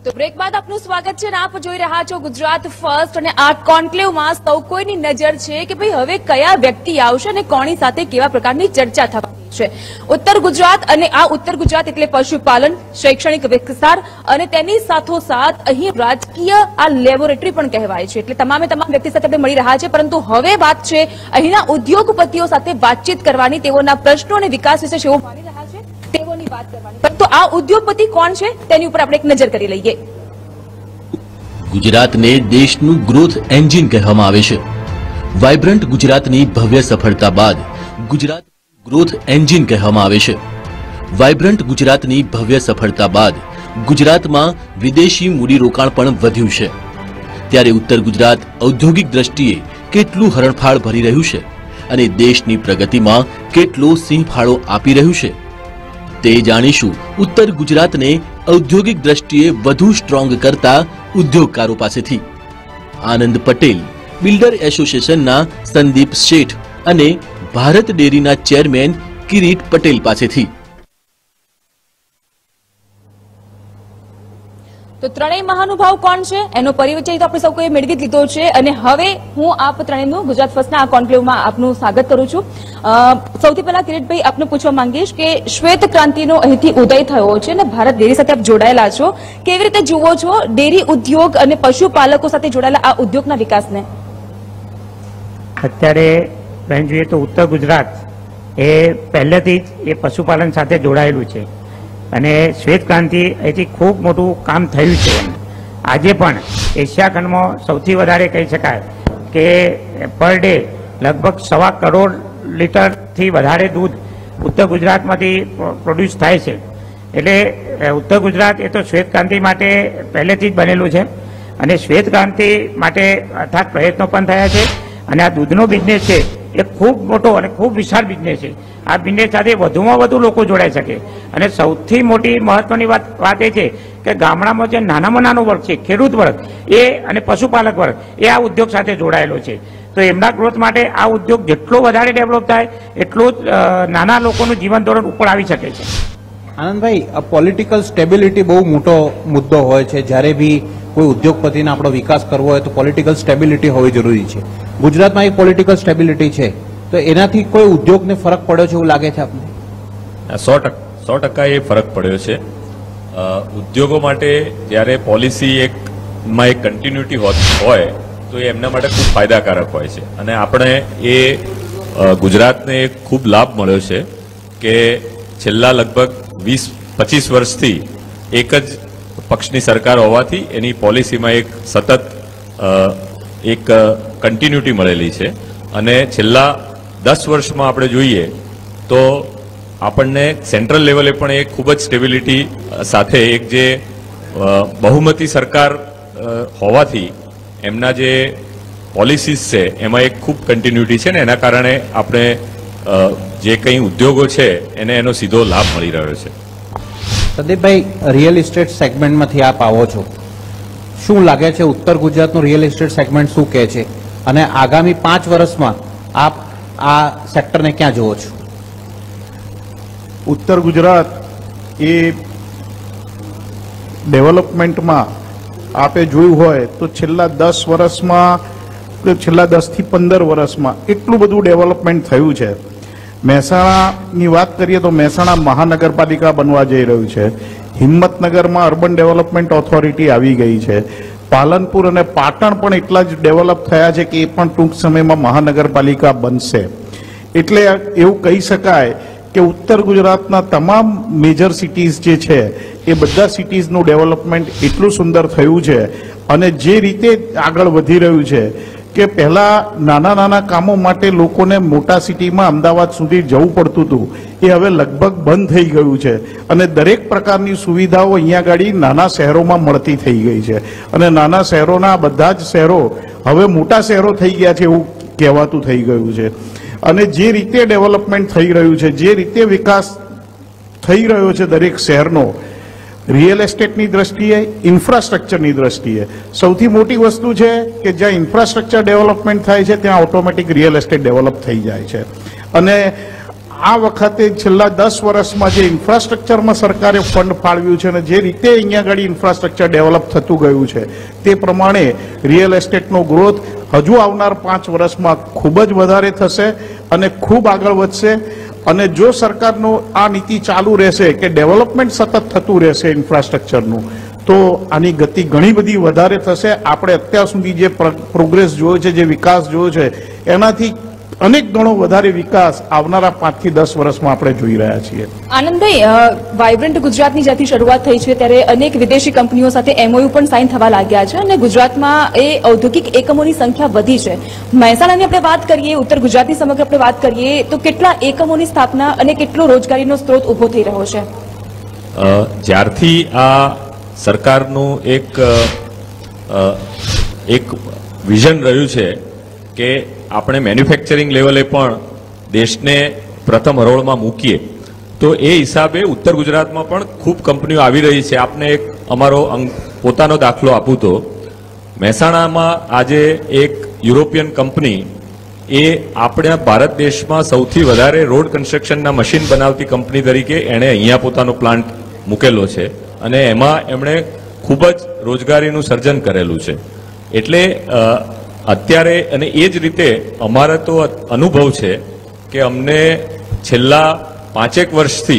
તો બ્રેક બાદ આપનું સ્વાગત છે અને આપ જોઈ રહ્યા છો ગુજરાત ફર્સ્ટ અને આ કોન્ક્લેવમાં સૌ કોઈની નજર છે કે ભાઈ હવે કયા વ્યક્તિ આવશે અને કોની સાથે કેવા પ્રકારની ચર્ચા થવાની છે। ઉત્તર ગુજરાત અને આ ઉત્તર ગુજરાત એટલે પશુપાલન, શૈક્ષણિક વિસ્તાર અને તેની સાથોસાથ અહીં રાજકીય આ લેબોરેટરી પણ કહેવાય છે, એટલે તમામ વ્યક્તિ સાથે આપણે મળી રહ્યા છે। પરંતુ હવે વાત છે અહીંના ઉદ્યોગપતિઓ સાથે વાતચીત કરવાની, તેઓના પ્રશ્નો અને વિકાસ વિશે શું માની રહ્યા છે તેઓની વાત કરવાની। પરંતુ આ ઉદ્યોગપતિ કોણ છે તેની ઉપર આપણે એક નજર કરી લઈએ। ગુજરાતને દેશનું ગ્રોથ એન્જિન કહેવામાં આવે છે। વાઇબ્રન્ટ ગુજરાતની ભવ્ય સફળતા બાદ ગુજરાત ગ્રોથ એન્જિન કહેવામાં આવે છે। વાઇબ્રન્ટ ગુજરાતની ભવ્ય સફળતા બાદ ગુજરાતમાં વિદેશી મૂડીરોકાણ પણ વધ્યું છે, ત્યારે ઉત્તર ગુજરાત ઔદ્યોગિક દ્રષ્ટિએ કેટલું હરણફાળ ભરી રહ્યું છે અને દેશની પ્રગતિમાં કેટલો સિંહફાળો આપી રહ્યું છે તે જાણીશું ઉત્તર ગુજરાતને ઔદ્યોગિક દ્રષ્ટિએ વધુ સ્ટ્રોંગ કરતા ઉદ્યોગકારો પાસેથી। આનંદ પટેલ બિલ્ડર એસોસિએશનના સંદીપ શેઠ અને ભારત ડેરીના ચેરમેન કિરીટ પટેલ પાસેથી। તો ત્રણેય મહાનુભાવ કોણ છે એનો પરિચય તો આપણે સૌ કોઈ મેળવી લીધો છે અને હવે હું આપ ત્રણેયનું ગુજરાત ફર્સ્ટના આ કોન્ક્લેવમાં આપનું સ્વાગત કરું છું। સૌથી પહેલા કિરીટભાઈ આપને પૂછવા માંગીશ કે શ્વેત ક્રાંતિનો અહીંથી ઉદય થયો છે અને ભારત ડેરી સાથે આપ જોડાયેલા છો, કેવી રીતે જુઓ છો ડેરી ઉદ્યોગ અને પશુપાલકો સાથે જોડાયેલા આ ઉદ્યોગના વિકાસને? અત્યારે બહેન જોઈએ તો ઉત્તર ગુજરાત એ પહેલેથી જ એ પશુપાલન સાથે જોડાયેલું છે અને શ્વેત ક્રાંતિ એથી ખૂબ મોટું કામ થયું છે। આજે પણ એશિયા ખંડમાં સૌથી વધારે કહી શકાય કે પર ડે લગભગ 1.25 કરોડ લીટરથી વધારે દૂધ ઉત્તર ગુજરાતમાંથી પ્રોડ્યુસ થાય છે। એટલે ઉત્તર ગુજરાત એ તો શ્વેત ક્રાંતિ માટે પહેલેથી જ બનેલું છે અને શ્વેત ક્રાંતિ માટે અથાગ પ્રયત્નો પણ થયા છે અને આ દૂધનો બિઝનેસ છે એ ખૂબ મોટો અને ખૂબ વિશાળ બિઝનેસ છે। આ બિઝનેસ સાથે વધુમાં વધુ લોકો જોડાઈ શકે અને સૌથી મોટી મહત્વની વાત એ છે કે ગામડામાં જે નાનામાં નાનો વર્ગ છે, ખેડૂત વર્ગ એ અને પશુપાલક વર્ગ એ આ ઉદ્યોગ સાથે જોડાયેલો છે, તો એમના ગ્રોથ માટે આ ઉદ્યોગ જેટલો વધારે ડેવલપ થાય એટલો જ નાના લોકોનું જીવન ધોરણ ઉપર આવી શકે છે। આનંદભાઈ, પોલિટિકલ સ્ટેબિલિટી બહુ મોટો મુદ્દો હોય છે। જ્યારે બી કોઈ ઉદ્યોગપતિને આપણો વિકાસ કરવો હોય તો પોલિટિકલ સ્ટેબિલિટી હોવી જરૂરી છે। ગુજરાતમાં એક પોલિટિકલ સ્ટેબિલિટી છે, તો એનાથી કોઈ ઉદ્યોગને ફરક પડ્યો છે એવું લાગે છે આપને? 100% એ ફરક પડ્યો છે। ઉદ્યોગો માટે જ્યારે પોલિસી એકમાં એક કન્ટિન્યુટી હોય તો એ એમના માટે ખૂબ ફાયદાકારક હોય છે અને આપણે એ ગુજરાતને ખૂબ લાભ મળ્યો છે કે છેલ્લા લગભગ 20-25 વર્ષથી એક જ પક્ષની સરકાર હોવાથી એની પોલિસીમાં એક સતત એક કન્ટિન્યુટી મળેલી છે અને છેલ્લા 10 વર્ષમાં આપણે જોઈએ તો આપણને સેન્ટ્રલ લેવલે પણ એક ખૂબ જ સ્ટેબિલિટી સાથે એક જે બહુમતી સરકાર હોવાથી એમના જે પોલિસીસ છે એમાં એક ખૂબ કન્ટિન્યુટી છે ને એના કારણે આપણે જે કંઈ ઉદ્યોગો છે એને એનો સીધો લાભ મળી રહ્યો છે। સંદીપભાઈ, રિયલ એસ્ટેટ સેગમેન્ટમાંથી આપ આવો છો, શું લાગે છે ઉત્તર ગુજરાતનું રિયલ એસ્ટેટ સેગમેન્ટ શું કહે છે અને આગામી 5 વર્ષમાં આપ આ સેક્ટરને ક્યાં જુઓ છો? ઉત્તર ગુજરાત એ ડેવલપમેન્ટમાં આપે જોયું હોય તો છેલ્લા 10 વર્ષમાં છેલ્લા 10 થી 15 વર્ષમાં એટલું બધું ડેવલપમેન્ટ થયું છે। મહેસાણાની વાત કરીએ તો મહેસાણા મહાનગરપાલિકા બનવા જઈ રહ્યું છે, હિંમતનગરમાં અર્બન ડેવલપમેન્ટ ઓથોરિટી આવી ગઈ છે, પાલનપુર અને પાટણ પણ એટલા જ ડેવલપ થયા છે કે એ પણ ટૂંક સમયમાં મહાનગરપાલિકા બનશે। એટલે એવું કહી શકાય કે ઉત્તર ગુજરાતના તમામ મેજર સિટીઝ જે છે એ બધા સિટીઝનું ડેવલપમેન્ટ એટલું સુંદર થયું છે અને જે રીતે આગળ વધી રહ્યું છે કે પહેલા નાના નાના કામો માટે લોકોને મોટા સિટીમાં અમદાવાદ સુધી જવું પડતું હતું, એ હવે લગભગ બંધ થઈ ગયું છે અને દરેક પ્રકારની સુવિધાઓ અહીંયા ગાડી નાના શહેરોમાં મળતી થઈ ગઈ છે અને નાના શહેરોના બધા જ શહેરો હવે મોટા શહેરો થઈ ગયા છે એવું કહેવાતું થઈ ગયું છે। અને જે રીતે ડેવલપમેન્ટ થઈ રહ્યું છે, જે રીતે વિકાસ થઈ રહ્યો છે દરેક શહેરનો, રિયલ એસ્ટેટની દ્રષ્ટિએ, ઇન્ફ્રાસ્ટ્રક્ચરની દ્રષ્ટિએ સૌથી મોટી વસ્તુ છે કે જ્યાં ઇન્ફ્રાસ્ટ્રક્ચર ડેવલપમેન્ટ થાય છે ત્યાં ઓટોમેટિક રિયલ એસ્ટેટ ડેવલપ થઈ જાય છે અને આ વખતે છેલ્લા 10 વર્ષમાં જે ઇન્ફ્રાસ્ટ્રક્ચરમાં સરકારે ફંડ ફાળવ્યું છે અને જે રીતે અહીંયા આગળ ઇન્ફ્રાસ્ટ્રક્ચર ડેવલપ થતું ગયું છે તે પ્રમાણે રિયલ એસ્ટેટનો ગ્રોથ હજુ આવનાર 5 વર્ષમાં ખૂબ જ વધારે થશે અને ખૂબ આગળ વધશે. અને જો સરકારનો આ નીતિ ચાલુ રહેશે કે ડેવલપમેન્ટ સતત થતું રહેશે ઇન્ફ્રાસ્ટ્રક્ચરનું, તો આની ગતિ ઘણી બધી વધારે થશે. આપણે અત્યાર સુધી જે પ્રોગ્રેસ જોયો છે, જે વિકાસ જોયો છે, એનાથી અનેક ગણો વધારે વિકાસ આવનારા 5 થી 10 વર્ષમાં આપણે જોઈ રહ્યા છીએ. આનંદભાઈ, વાઇબ્રન્ટ ગુજરાતની જ્યાંથી શરૂઆત થઈ છે ત્યારે અનેક વિદેશી કંપનીઓ સાથે એમઓયુ પણ સાઇન થવા લાગ્યા છે અને ગુજરાતમાં એ ઔદ્યોગિક એકમોની સંખ્યા વધી છે. મહેસાણાની આપણે વાત કરીએ, ઉત્તર ગુજરાતની સમગ્ર આપણે વાત કરીએ તો કેટલા એકમોની સ્થાપના અને કેટલો રોજગારીનો સ્ત્રોત ઉભો થઈ રહ્યો છે? જ્યારથી આ સરકારનું એક વિઝન રહ્યું છે કે આપણે મેન્યુફેક્ચરિંગ લેવલે પણ દેશને પ્રથમ હરોળમાં મૂકીએ, તો એ હિસાબે ઉત્તર ગુજરાતમાં પણ ખૂબ કંપનીઓ આવી રહી છે. આપને એક અમારો પોતાનો દાખલો આપું તો મહેસાણામાં આજે એક યુરોપિયન કંપની એ આપણા ભારત દેશમાં સૌથી વધારે રોડ કન્સ્ટ્રક્શનના મશીન બનાવતી કંપની તરીકે એણે અહીંયા પોતાનો પ્લાન્ટ મૂકેલો છે અને એમાં એમણે ખૂબ જ રોજગારીનું સર્જન કરેલું છે. એટલે અત્યારે અને એ જ રીતે અમારા તો અનુભવ છે કે અમને છેલ્લા 5 વર્ષથી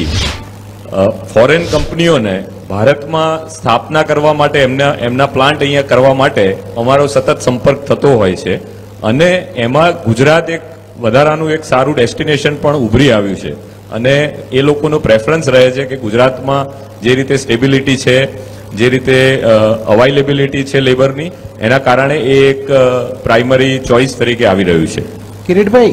ફોરેન કંપનીઓને ભારતમાં સ્થાપના કરવા માટે એમના પ્લાન્ટ અહીંયા કરવા માટે અમારો સતત સંપર્ક થતો હોય છે અને એમાં ગુજરાત એક વધારાનું એક સારું ડેસ્ટિનેશન પણ ઉભરી આવ્યું છે અને એ લોકોનો પ્રેફરન્સ રહે છે કે ગુજરાતમાં જે રીતે સ્ટેબિલિટી છે, જે રીતે અવાઇલેબિલિટી છે લેબરની, એના કારણે એ એક પ્રાઇમરી ચોઇસ તરીકે આવી રહ્યું છે. કિરીટભાઈ,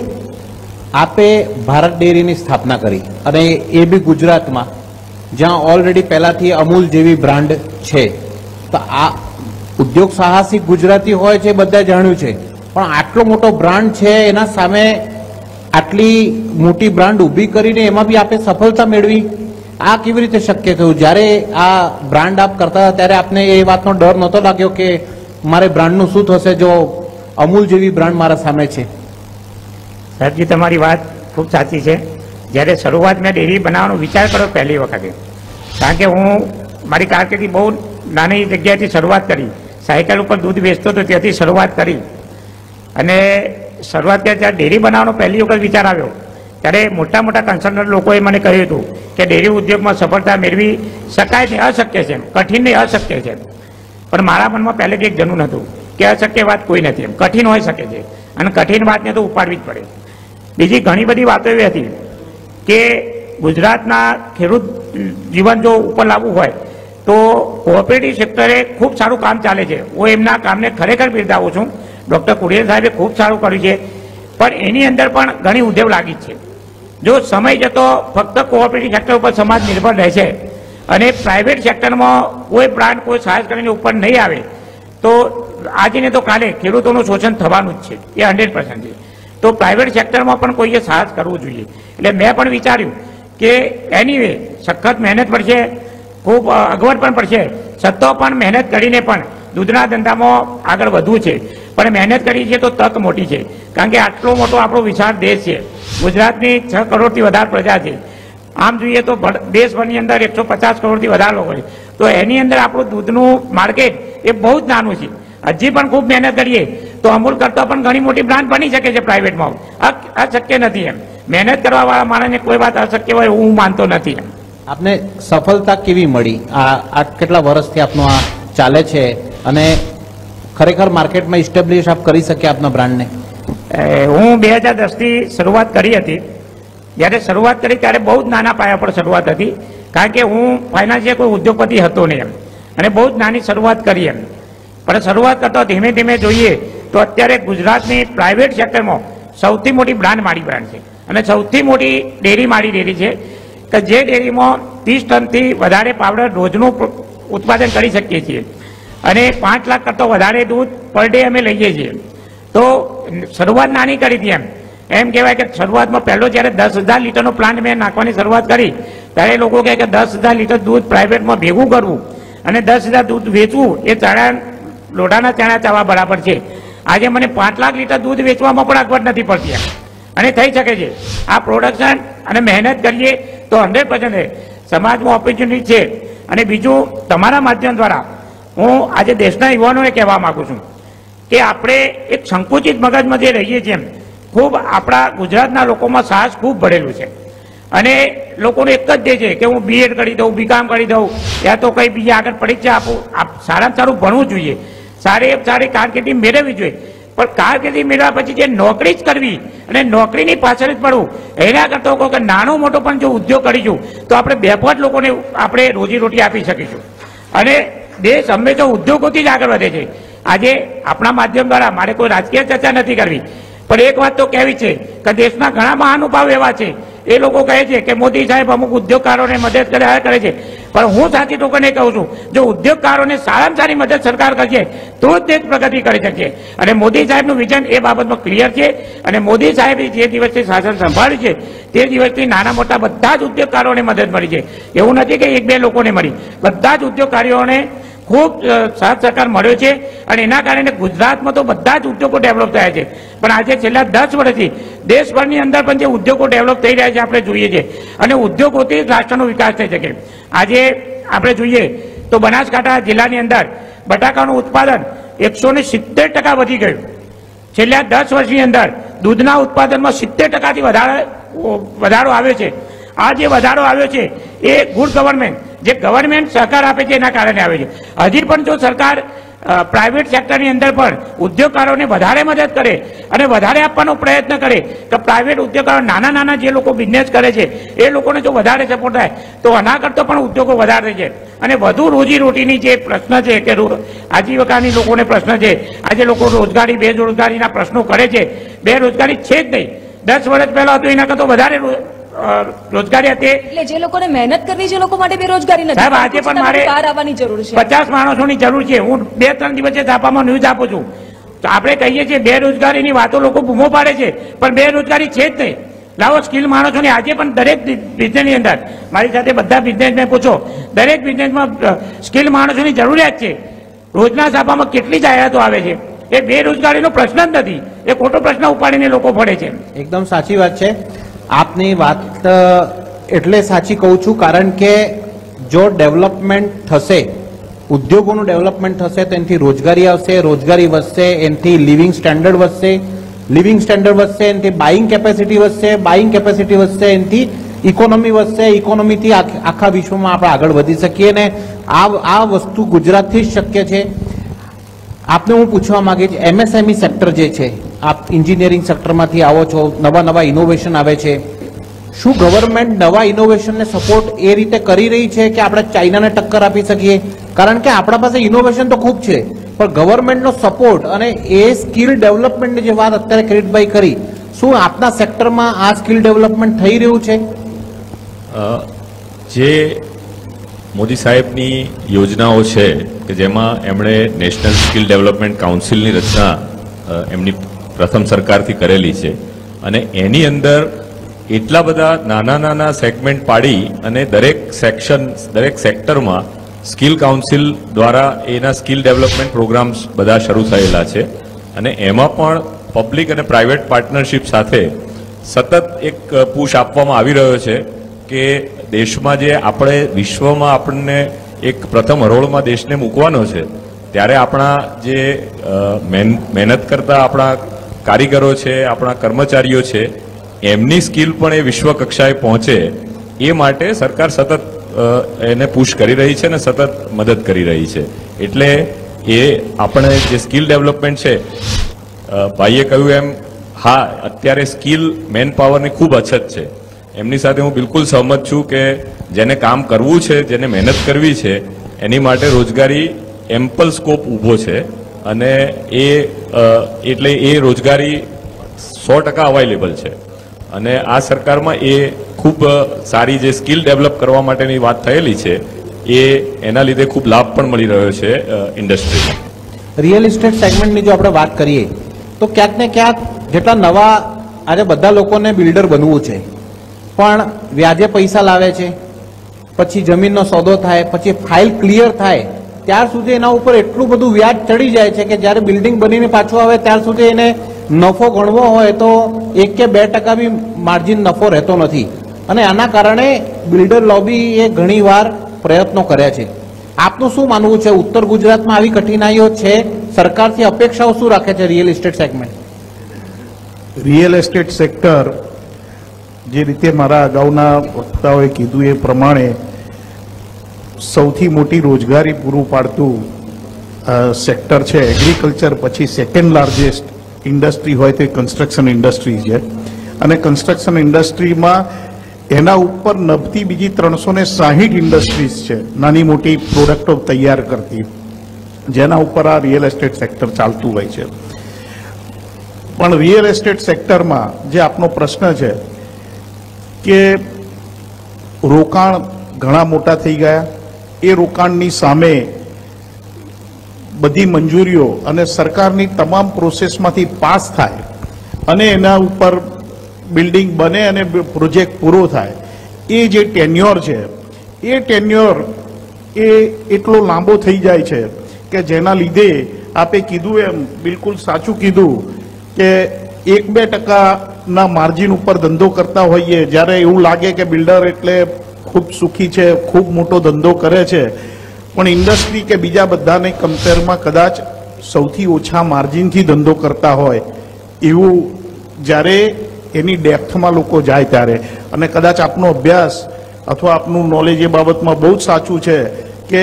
આપે ભારત ડેરીની સ્થાપના કરી અને એ બી ગુજરાતમાં, જ્યાં ઓલરેડી પહેલાથી અમૂલ જેવી બ્રાન્ડ છે. તો આ ઉદ્યોગ સાહસિક ગુજરાતી હોય છે, બધા જાણ્યું છે, પણ આટલો મોટો બ્રાન્ડ છે એના સામે આટલી મોટી બ્રાન્ડ ઊભી કરીને એમાં બી આપે સફળતા મેળવી, આ કેવી રીતે શક્ય થયું? જ્યારે આ બ્રાન્ડ આપ કરતા હતા ત્યારે આપને એ વાતનો ડર નહોતો લાગ્યો કે મારે બ્રાન્ડનું શું થશે જો અમૂલ જેવી બ્રાન્ડ મારા સામે છે? સાહેબજી, તમારી વાત ખૂબ સાચી છે. જ્યારે શરૂઆત મેં ડેરી બનાવવાનો વિચાર કર્યો પહેલી વખતે, કારણ કે હું મારી કારકિર્દી બહુ નાની જગ્યાએથી શરૂઆત કરી, સાયકલ ઉપર દૂધ વેચતો હતો ત્યાંથી શરૂઆત કરી અને શરૂઆત કરી ત્યારે ડેરી બનાવવાનો પહેલી વખત વિચાર આવ્યો ત્યારે મોટા મોટા કન્સલ્ટન્ટ લોકોએ મને કહ્યું હતું કે ડેરી ઉદ્યોગમાં સફળતા મેળવી શકાય નહીં, અશક્ય છે, કઠિન નહીં, અશક્ય છે. પણ મારા મનમાં પહેલેથી એક જનૂન હતું કે અશક્ય વાત કોઈ નથી, કઠિન હોઈ શકે છે અને કઠિન વાતને તો ઉપાડવી જ પડે. બીજી ઘણી બધી વાતો એવી હતી કે ગુજરાતના ખેડૂત જીવન જો ઉપર લાવવું હોય તો કોઓપરેટિવ સેક્ટરે ખૂબ સારું કામ ચાલે છે. હું એમના કામને ખરેખર બિરદાવું છું. ડૉક્ટર કુડિયા સાહેબે ખૂબ સારું કર્યું છે, પણ એની અંદર પણ ઘણી ઉદ્યોગ લાગી છે. જો સમય જતો ફક્ત કોઓપરેટિવ સેક્ટર ઉપર સમાજ નિર્ભર રહેશે અને પ્રાઇવેટ સેક્ટરમાં કોઈ બ્રાન્ડ કોઈ સાહસ કરીને ઉપર નહીં આવે તો આજે ને તો કાલે ખેડૂતોનું શોષણ થવાનું જ છે, એ 100% છે. તો પ્રાઇવેટ સેક્ટરમાં પણ કોઈએ સાહસ કરવું જોઈએ. એટલે મેં પણ વિચાર્યું કે એનીવે સખત મહેનત પડશે, ખૂબ અગવડ પણ પડશે, છતાં પણ મહેનત કરીને પણ દૂધના ધંધામાં આગળ વધવું છે. પણ મહેનત કરી છે તો તક મોટી છે, કારણ કે આટલો મોટો આપણો વિશાળ દેશ છે. ગુજરાતની 6 કરોડથી વધારે પ્રજા છે. આમ જોઈએ તો દેશભરની અંદર 150 કરોડથી વધારે લોકો છે. તો એની અંદર આપણું દૂધનું માર્કેટ એ બહુ જ નાનું છે. હજી પણ ખૂબ મહેનત કરીએ તો અમૂલ કરતાં પણ ઘણી મોટી બ્રાન્ડ બની શકે છે પ્રાઇવેટમાં. અશક્ય નથી. એમ મહેનત કરવા વાળા માણસને કોઈ વાત અશક્ય હોય હું માનતો નથી. એમ આપને સફળતા કેવી મળી? આ કેટલા વર્ષથી આપનું આ ચાલે છે અને ખરેખર માર્કેટમાં ઇસ્ટેબ્લિશ આપ કરી શક્યા આપના બ્રાન્ડને? હું 2010થી શરૂઆત કરી હતી. જ્યારે શરૂઆત કરી ત્યારે બહુ જ નાના પાયા પર શરૂઆત હતી, કારણ કે હું ફાઇનાન્શિયલ કોઈ ઉદ્યોગપતિ હતો નહીં એમ, અને બહુ જ નાની શરૂઆત કરી એમ. પણ શરૂઆત કરતા ધીમે ધીમે જોઈએ તો અત્યારે ગુજરાતની પ્રાઇવેટ સેક્ટરમાં સૌથી મોટી બ્રાન્ડ મારી બ્રાન્ડ છે અને સૌથી મોટી ડેરી મારી ડેરી છે કે જે ડેરીમાં 30 ટનથી વધારે પાવડર રોજનું ઉત્પાદન કરી શકીએ છીએ અને 5 લાખ કરતાં વધારે દૂધ પર ડે અમે લઈએ છીએ. તો શરૂઆત નાની કરી હતી. એમ કહેવાય કે શરૂઆતમાં પહેલો જ્યારે 10,000 લીટરનો પ્લાન્ટ મેં નાખવાની શરૂઆત કરી ત્યારે લોકો કહે કે 10,000 લીટર દૂધ પ્રાઇવેટમાં ભેગું કરવું અને 10,000 દૂધ વેચવું એ લોઢાના ચણા ચાવા બરાબર છે. આજે મને 5 લાખ લીટર દૂધ વેચવામાં પણ અગવડ નથી પડતી. અને થઈ શકે છે. આ પ્રોડક્શન અને મહેનત કરીએ તો 100% સમાજમાં ઓપોર્ચ્યુનિટી છે. અને બીજું, તમારા માધ્યમ દ્વારા હું આજે દેશના યુવાનોને કહેવા માંગુ છું કે આપણે એક સંકુચિત મગજમાં જે રહીએ છીએ, ખૂબ આપણા ગુજરાતના લોકોમાં સાહસ ખૂબ ભરેલું છે. અને લોકોને એક જ દે છે કે હું બીએડ કરી દઉં, બીકામ કરી દઉં, યા તો કંઈ બીજી આગળ પરીક્ષા આપું. સારામાં સારું ભણવું જોઈએ, સારી કારકિર્દી મેળવવી જોઈએ. પણ કારકિર્દી મેળવ્યા પછી જે નોકરી જ કરવી અને નોકરીની પાછળ જ પડવું, એના કરતા કહો કે નાનો મોટો પણ જો ઉદ્યોગ કરીશું તો આપણે બેફાટ લોકોને આપણે રોજીરોટી આપી શકીશું. અને દેશ હંમેશા ઉદ્યોગોથી જ આગળ વધે છે. આજે આપણા માધ્યમ દ્વારા મારે કોઈ રાજકીય ચર્ચા નથી કરવી, પણ એક વાત તો કહેવી છે કે દેશના ઘણા મહાનુભાવ એવા છે, એ લોકો કહે છે કે મોદી સાહેબ અમુક ઉદ્યોગકારોને મદદ કરે છે. પણ હું સાચી ટોકને કહું છું, જો ઉદ્યોગકારોને સારામાં સારી મદદ સરકાર કરશે તો જ દેશ પ્રગતિ કરી શકશે. અને મોદી સાહેબનું વિઝન એ બાબતમાં ક્લિયર છે. અને મોદી સાહેબે જે દિવસથી શાસન સંભાળ્યું છે તે દિવસથી નાના મોટા બધા જ ઉદ્યોગકારોને મદદ મળી છે. એવું નથી કે એક બે લોકોને મળી, બધા જ ઉદ્યોગકારીઓને ખૂબ સાથ સહકાર મળ્યો છે. અને એના કારણે ગુજરાતમાં તો બધા જ ઉદ્યોગો ડેવલપ થયા છે. પણ આજે છેલ્લા 10 વર્ષથી દેશભરની અંદર પણ જે ઉદ્યોગો ડેવલપ થઈ રહ્યા છે આપણે જોઈએ છે. અને ઉદ્યોગોથી જ રાષ્ટ્રનો વિકાસ થઈ શકે. આજે આપણે જોઈએ તો બનાસકાંઠા જિલ્લાની અંદર બટાકાનું ઉત્પાદન 170% વધી ગયું. છેલ્લા 10 વર્ષની અંદર દૂધના ઉત્પાદનમાં 70%થી વધારો આવ્યો છે. આ જે વધારો આવ્યો છે એ ગુડ ગવર્નમેન્ટ, જે ગવર્નમેન્ટ સહકાર આપે છે એના કારણે આવે છે. હજી પણ જો સરકાર પ્રાઇવેટ સેક્ટરની અંદર પણ ઉદ્યોગકારોને વધારે મદદ કરે અને વધારે આપવાનો પ્રયત્ન કરે કે પ્રાઇવેટ ઉદ્યોગકારો નાના જે લોકો બિઝનેસ કરે છે એ લોકોને જો વધારે સપોર્ટ થાય તો આના કરતાં પણ ઉદ્યોગો વધારે છે. અને વધુ રોજીરોટીની જે પ્રશ્ન છે કે આજીવિકાની લોકોને પ્રશ્ન છે, આજે લોકો રોજગારી બેરોજગારીના પ્રશ્નો કરે છે. બેરોજગારી છે જ નહીં, 10 વર્ષ પહેલા હતું એના કરતાં વધારે રોજગારી હતી. એટલે જે લોકોને મહેનત કરવી છે એ લોકો માટે બેરોજગારી નથી. સાહેબ, આજે પણ મારે બહાર આવવાની જરૂર છે. 50 માણસોની જરૂર છે. હું 2-3 દિવસે છાપામાં ન્યૂઝ આપું છું તો આપણે કહીએ છીએ બેરોજગારીની વાતો લોકો બૂમો પાડે છે, પણ બેરોજગારી છે જ નહીં. લાવો સ્કિલ માણસોને આજે પણ દરેક બિઝનેસની અંદર, મારી સાથે બધા બિઝનેસમેન પૂછો, દરેક બિઝનેસમાં સ્કિલ માણસોની જરૂરિયાત છે. રોજના છાપામાં કેટલી જાહેરાતો આવે છે. એ બેરોજગારીનો પ્રશ્ન જ નથી, એ ખોટો પ્રશ્ન ઉપાડીને લોકો પડે છે. એકદમ સાચી વાત છે. આપની વાત એટલે સાચી કહું છું કારણ કે જો ડેવલપમેન્ટ થશે, ઉદ્યોગોનું ડેવલપમેન્ટ થશે તો એનાથી રોજગારી આવશે, રોજગારી વધશે, એનાથી લિવિંગ સ્ટેન્ડર્ડ વધશે, લિવિંગ સ્ટેન્ડર્ડ વધશે, એનાથી બાઇંગ કેપેસિટી વધશે, બાઇંગ કેપેસિટી વધશે, એનાથી ઇકોનોમી વધશે, ઇકોનોમીથી આખા વિશ્વમાં આપણે આગળ વધી શકીએ. ને આ વસ્તુ ગુજરાતથી જ શક્ય છે. આપને હું પૂછવા માંગીશ, એમએસએમઈ સેક્ટર જે છે, આપ એન્જિનિયરિંગ સેક્ટરમાંથી આવો છો, નવા ઇનોવેશન આવે છે, શું ગવર્નમેન્ટ નવા ઇનોવેશનને સપોર્ટ એ રીતે કરી રહી છે કે આપણે ચાઇનાને ટક્કર આપી શકીએ? કારણ કે આપણા પાસે ઇનોવેશન તો ખૂબ છે, પણ ગવર્નમેન્ટનો સપોર્ટ અને એ સ્કિલ ડેવલપમેન્ટની જે વાત અત્યારે કિરીટભાઈ કરી, શું આપના સેક્ટરમાં આ સ્કિલ ડેવલપમેન્ટ થઈ રહ્યું છે? જે મોદી સાહેબની યોજનાઓ છે કે જેમાં એમણે નેશનલ સ્કિલ ડેવલપમેન્ટ કાઉન્સિલની રચના એમની પ્રથમ સરકારથી કરેલી છે. અને એની અંદર એટલા બધા નાના સેગમેન્ટ પાડી અને દરેક સેક્ટરમાં સ્કિલ કાઉન્સિલ દ્વારા એના સ્કિલ ડેવલપમેન્ટ પ્રોગ્રામ્સ બધા શરૂ થયેલા છે. અને એમાં પણ પબ્લિક અને પ્રાઇવેટ પાર્ટનરશિપ સાથે સતત એક પુશ આપવામાં આવી રહ્યો છે કે દેશમાં જે આપણે વિશ્વમાં આપણને એક પ્રથમ હરોળમાં દેશને મૂકવાનો છે, ત્યારે આપણા જે મહેનત કરતા આપણા કારીગરો છે, આપણા કર્મચારીઓ છે, એમની સ્કિલ પણ એ વિશ્વ કક્ષાએ પહોંચે એ માટે સરકાર સતત એને પુશ કરી રહી છે અને સતત મદદ કરી રહી છે. એટલે એ આપણે જે સ્કિલ ડેવલપમેન્ટ છે, ભાઈએ કહ્યું એમ, હા, અત્યારે સ્કિલ મેન પાવરની ખૂબ અછત છે. એમની સાથે હું બિલકુલ સહમત છું કે જેને કામ કરવું છે, જેને મહેનત કરવી છે, એની માટે રોજગારી એમ્પલ સ્કોપ ઊભો છે. અને એટલે એ રોજગારી 100% અવાઇલેબલ છે. અને આ સરકારમાં એ ખૂબ સારી જે સ્કિલ ડેવલપ કરવા માટેની વાત થયેલી છે, એના લીધે ખૂબ લાભ પણ મળી રહ્યો છે ઇન્ડસ્ટ્રીમાં. રિયલ એસ્ટેટ સેગમેન્ટની જો આપણે વાત કરીએ તો ક્યાંક ને ક્યાંક જેટલા નવા આજે બધા લોકોને બિલ્ડર બનવું છે, પણ વ્યાજે પૈસા લાવે છે, પછી જમીનનો સોદો થાય, પછી ફાઇલ ક્લિયર થાય ત્યાર સુધી એના ઉપર એટલું બધું વ્યાજ ચડી જાય છે કે જ્યારે બિલ્ડિંગ બનીને પાછું આવે ત્યાર સુધી એને નફો ગણવો હોય તો 1 કે 2% બી માર્જિન નફો રહેતો નથી અને આના કારણે બિલ્ડર લોબીએ ઘણીવાર પ્રયત્નો કર્યા છે. આપનું શું માનવું છે? ઉત્તર ગુજરાતમાં આવી કઠિનાઈઓ છે, સરકારથી અપેક્ષાઓ શું રાખે છે real estate segment? Real estate sector જે રીતે મારા અગાઉના વક્તાઓએ કીધું એ પ્રમાણે સૌથી મોટી રોજગારી પૂરું પાડતું સેક્ટર છે. એગ્રીકલ્ચર પછી સેકન્ડ લાર્જેસ્ટ ઇન્ડસ્ટ્રી હોય તો કન્સ્ટ્રક્શન ઇન્ડસ્ટ્રી છે અને કન્સ્ટ્રક્શન ઇન્ડસ્ટ્રીમાં એના ઉપર નભતી બીજી 360 ઇન્ડસ્ટ્રીઝ છે નાની મોટી પ્રોડક્ટો તૈયાર કરતી, જેના ઉપર આ રિયલ એસ્ટેટ સેક્ટર ચાલતું હોય છે. પણ રિયલ એસ્ટેટ સેક્ટરમાં જે આપનો પ્રશ્ન છે કે રોકાણ ઘણા મોટા થઈ ગયા, એ રોકાણની સામે બધી મંજૂરીઓ અને સરકારની તમામ પ્રોસેસમાંથી પાસ થાય અને એના ઉપર બિલ્ડિંગ બને અને પ્રોજેક્ટ પૂરો થાય, એ જે ટેન્યોર છે એ ટેન્યોર એ એટલો લાંબો થઈ જાય છે કે જેના લીધે આપે કીધું એમ બિલકુલ સાચું કીધું કે 1-2% માર્જિન ઉપર ધંધો કરતા હોઈએ, જ્યારે એવું લાગે કે બિલ્ડર એટલે ખૂબ સુખી છે, ખૂબ મોટો ધંધો કરે છે, પણ ઇન્ડસ્ટ્રી કે બીજા બધાને કમ્પેરમાં કદાચ સૌથી ઓછા માર્જિનથી ધંધો કરતા હોય એવું જ્યારે એની ડેપ્થમાં લોકો જાય ત્યારે, અને કદાચ આપનો અભ્યાસ અથવા આપનું નોલેજ એ બાબતમાં બહુ જ સાચું છે કે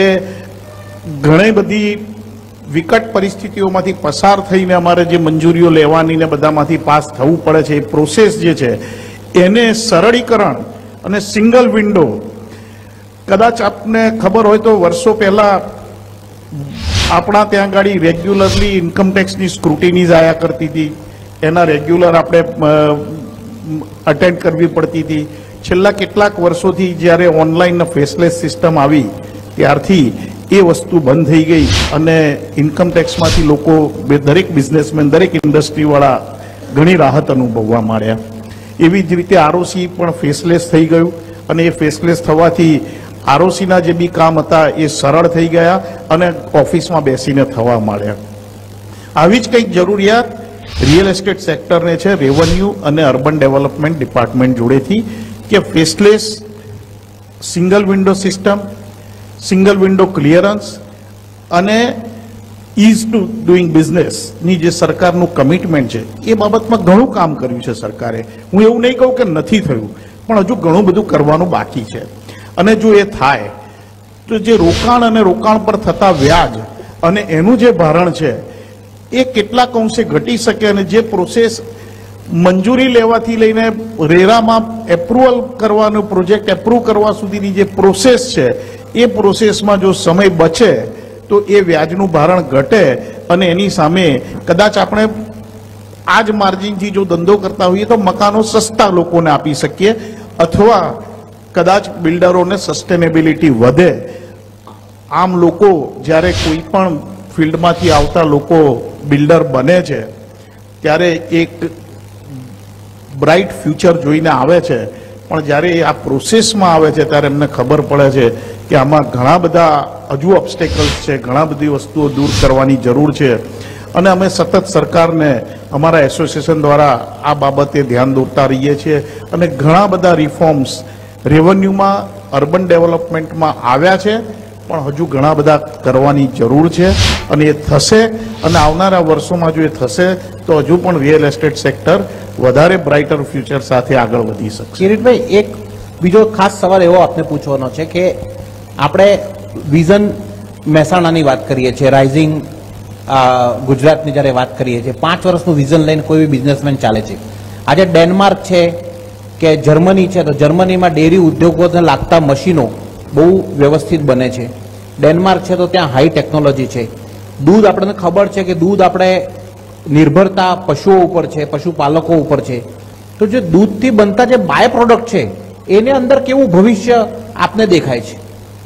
ઘણી બધી વિકટ પરિસ્થિતિઓમાંથી પસાર થઈને અમારે જે મંજૂરીઓ લેવાની ને બધામાંથી પાસ થવું પડે છે, એ પ્રોસેસ જે છે એને સરળીકરણ અને સિંગલ વિન્ડો. કદાચ આપને ખબર હોય તો વર્ષો પહેલા આપણા ત્યાં ગાડી રેગ્યુલરલી ઇન્કમટેક્સની સ્ક્રુટિનીઝ આયા કરતી હતી, એના રેગ્યુલર આપણે અટેન્ડ કરવી પડતી હતી. છેલ્લા કેટલાક વર્ષોથી જ્યારે ઓનલાઈન ફેસલેસ સિસ્ટમ આવી ત્યારથી એ વસ્તુ બંધ થઈ ગઈ અને ઇન્કમટેક્સમાંથી લોકો દરેક બિઝનેસમેન, દરેક ઇન્ડસ્ટ્રીવાળા ઘણી રાહત અનુભવવા માંડ્યા. એવી જ રીતે આરઓસી પણ ફેસલેસ થઈ ગયું અને એ ફેસલેસ થવાથી આરઓસીના જે બી કામ હતા એ સરળ થઈ ગયા અને ઓફિસમાં બેસીને થવા માંડ્યા. આવી જ કંઈક જરૂરિયાત રિયલ એસ્ટેટ સેક્ટરને છે રેવન્યુ અને અર્બન ડેવલપમેન્ટ ડિપાર્ટમેન્ટ જોડેથી કે faceless single window system, single window clearance અને ઇઝ ટુ ડુઈંગ બિઝનેસની જે સરકારનું કમિટમેન્ટ છે એ બાબતમાં ઘણું કામ કર્યું છે સરકારે. હું એવું નહીં કહું કે નથી થયું, પણ હજુ ઘણું બધું કરવાનું બાકી છે. અને જો એ થાય તો જે રોકાણ અને રોકાણ પર થતા વ્યાજ અને એનું જે ભારણ છે એ કેટલાક અંશે ઘટી શકે અને જે પ્રોસેસ મંજૂરી લેવાથી લઈને રેરામાં એપ્રુવલ કરવાનું, પ્રોજેક્ટ એપ્રૂવ કરવા સુધીની જે પ્રોસેસ છે એ પ્રોસેસમાં જો સમય બચે તો એ વ્યાજનું ભારણ ઘટે અને એની સામે કદાચ આપણે આ જ માર્જિનથી જો ધંધો કરતા હોઈએ તો મકાનો સસ્તા લોકોને આપી શકીએ અથવા કદાચ બિલ્ડરોને સસ્ટેનેબિલિટી વધે. આમ લોકો જ્યારે કોઈ પણ ફિલ્ડમાંથી આવતા લોકો બિલ્ડર બને છે ત્યારે એક બ્રાઇટ ફ્યુચર જોઈને આવે છે, પણ જ્યારે આ પ્રોસેસમાં આવે છે ત્યારે એમને ખબર પડે છે કે આમાં ઘણા બધા હજુ ઓબ્સ્ટેકલ્સ છે, ઘણા બધી વસ્તુઓ દૂર કરવાની જરૂર છે. અને અમે સતત સરકારને અમારા એસોસિએશન દ્વારા આ બાબતે ધ્યાન દોરતા રહીએ છીએ અને ઘણા બધા રિફોર્મ્સ રેવન્યુમાં, અર્બન ડેવલપમેન્ટમાં આવ્યા છે, પણ હજુ ઘણા બધા કરવાની જરૂર છે અને એ થશે અને આવનારા વર્ષોમાં જો એ થશે તો હજુ પણ રિયલ એસ્ટેટ સેક્ટર વધારે બ્રાઇટર ફ્યુચર સાથે આગળ વધી શકશે. કિરીટભાઈ, એક બીજો ખાસ સવાલ એવો આપને પૂછવાનો છે કે આપણે વિઝન મહેસાણાની વાત કરીએ છીએ, રાઇઝિંગ ગુજરાતની જ્યારે વાત કરીએ છીએ, 5 વર્ષનું વિઝન લઈને કોઈ બી બિઝનેસમેન ચાલે છે. આજે ડેનમાર્ક છે કે જર્મની છે, તો જર્મનીમાં ડેરી ઉદ્યોગોને લાગતા મશીનો બહુ વ્યવસ્થિત બને છે. ડેનમાર્ક છે તો ત્યાં હાઈ ટેકનોલોજી છે. દૂધ આપણને ખબર છે કે દૂધ આપણે નિર્ભરતા પશુઓ ઉપર છે, પશુપાલકો ઉપર છે. તો જે દૂધથી બનતા જે બાય પ્રોડક્ટ છે એને અંદર કેવું ભવિષ્ય આપને દેખાય છે?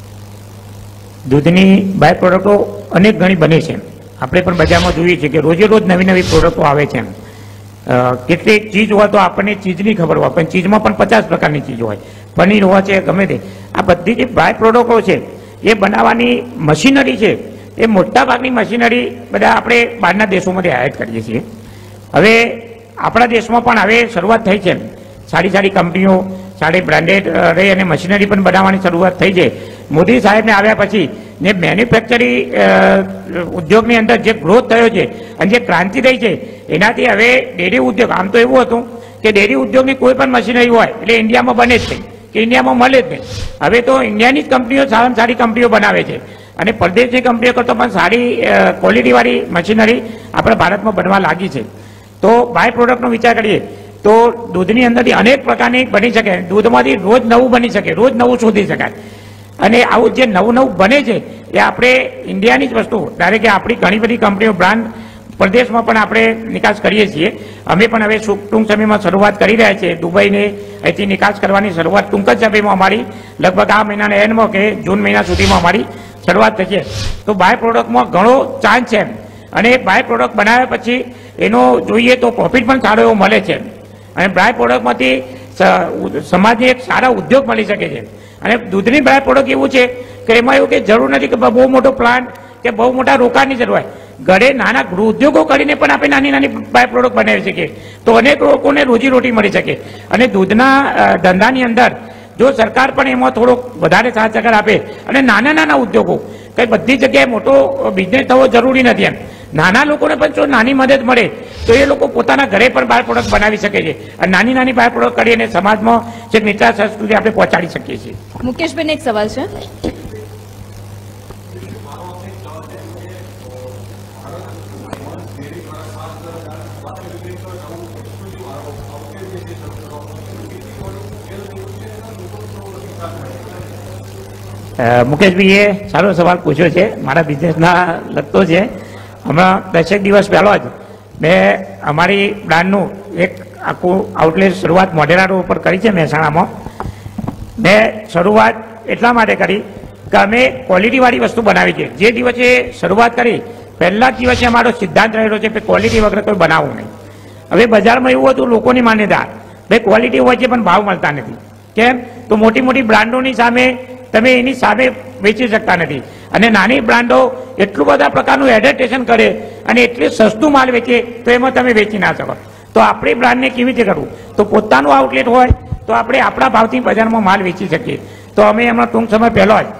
દૂધની બાય પ્રોડક્ટો અનેક ઘણી બને છે. આપણે પણ બજારમાં જોઈએ છીએ કે રોજે રોજ નવી નવી પ્રોડક્ટો આવે છે. કેટલીક ચીજ હોય તો આપણને ચીજની ખબર હોય, પણ ચીજમાં પણ 50 પ્રકારની ચીજ હોય, પનીર હોય છે, ગમે તે. આ બધી જે બાય પ્રોડક્ટો છે એ બનાવવાની મશીનરી છે, એ મોટા ભાગની મશીનરી બધા આપણે બહારના દેશોમાંથી આયાત કરીએ છીએ. હવે આપણા દેશમાં પણ હવે શરૂઆત થઈ છે, સારી કંપનીઓ, સારી બ્રાન્ડેડ રહી અને મશીનરી પણ બનાવવાની શરૂઆત થઈ છે. મોદી સાહેબને આવ્યા પછી જે મેન્યુફેક્ચરિંગ ઉદ્યોગની અંદર જે ગ્રોથ થયો છે અને જે ક્રાંતિ થઈ છે, એનાથી હવે ડેરી ઉદ્યોગ, આમ તો એવું હતું કે ડેરી ઉદ્યોગની કોઈ પણ મશીનરી હોય એટલે ઇન્ડિયામાં બને જ નહીં કે ઇન્ડિયામાં મળે જ નહીં. હવે તો ઇન્ડિયાની જ કંપનીઓ સારામાં સારી કંપનીઓ બનાવે છે અને પરદેશની કંપનીઓ કરતાં પણ સારી ક્વોલિટીવાળી મશીનરી આપણા ભારતમાં બનવા લાગી છે. તો બાય પ્રોડક્ટનો વિચાર કરીએ તો દૂધની અંદરથી અનેક પ્રકારની બની શકે, દૂધમાંથી રોજ નવું બની શકે, રોજ નવું શોધી શકાય. અને આવું જે નવું બને છે એ આપણે ઇન્ડિયાની જ વસ્તુ, ધારે કે આપણી ઘણી બધી કંપનીઓ બ્રાન્ડ પરદેશમાં પણ આપણે નિકાસ કરીએ છીએ. અમે પણ હવે ટૂંક સમયમાં શરૂઆત કરી રહ્યા છીએ. દુબઈને અહીંથી નિકાસ કરવાની શરૂઆત ટૂંક જ સમયમાં અમારી લગભગ આ મહિનાના એન્ડમાં કે જૂન મહિના સુધીમાં અમારી શરૂઆત થશે. તો બાય પ્રોડક્ટમાં ઘણો ચાન્સ છે અને બાય પ્રોડક્ટ બનાવ્યા પછી એનો જોઈએ તો પ્રોફિટ પણ સારો એવો મળે છે અને બાય પ્રોડક્ટમાંથી સમાજને એક સારા ઉદ્યોગ મળી શકે છે. અને દૂધની બાય પ્રોડક્ટ એવું છે કે એમાં એવું કે જરૂર નથી કે બહુ મોટો પ્લાન્ટ કે બહુ મોટા રોકાણની જરૂર હોય. ઘરે નાના ગૃહ ઉદ્યોગો કરીને પણ આપણે નાની બાય પ્રોડક્ટ બનાવી શકીએ તો અનેક લોકોને રોજીરોટી મળી શકે. અને દૂધના ધંધાની અંદર જો સરકાર પણ એમાં થોડોક વધારે સાથ સહકાર આપે અને નાના ઉદ્યોગો, કઈ બધી જગ્યાએ મોટો બિઝનેસ થવો જરૂરી નથી, એમ નાના લોકોને પણ જો નાની મદદ મળે તો એ લોકો પોતાના ઘરે પણ બાય પ્રોડક્ટ બનાવી શકે છે અને નાની બાય પ્રોડક્ટ કરીને સમાજમાં જે નીચા સ્તર સુધી આપણે પહોંચાડી શકીએ છીએ. મુકેશભાઈને એક સવાલ છે. મુકેશભાઈએ સારો સવાલ પૂછ્યો છે, મારા બિઝનેસના લગતો છે. હમણાં 10 દિવસ પહેલાં જ મેં અમારી બ્રાન્ડનું એક આખું આઉટલેટ શરૂઆત મોઢેરા રોડ ઉપર કરી છે મહેસાણામાં. મેં શરૂઆત એટલા માટે કરી કે અમે ક્વોલિટીવાળી વસ્તુ બનાવી છે. જે દિવસે શરૂઆત કરી પહેલા જ દિવસે અમારો સિદ્ધાંત રહેલો છે કે ક્વોલિટી વગર કોઈ બનાવવું નહીં. હવે બજારમાં એવું હતું, લોકોની માન્યતા ભાઈ ક્વોલિટી હોય છે પણ ભાવ મળતા નથી. કેમ? તો મોટી બ્રાન્ડોની સામે તમે એની સામે વેચી શકતા નથી અને નાની બ્રાન્ડો એટલું બધા પ્રકારનું એડલ્ટ્રેશન કરે અને એટલું સસ્તું માલ વેચે તો એમાં તમે વેચી ના શકો. તો આપણી બ્રાન્ડને કેવી રીતે કરવું? તો પોતાનું આઉટલેટ હોય તો આપણે આપણા ભાવથી બજારમાં માલ વેચી શકીએ. તો અમે હમણાં ટૂંક સમય પહેલો જ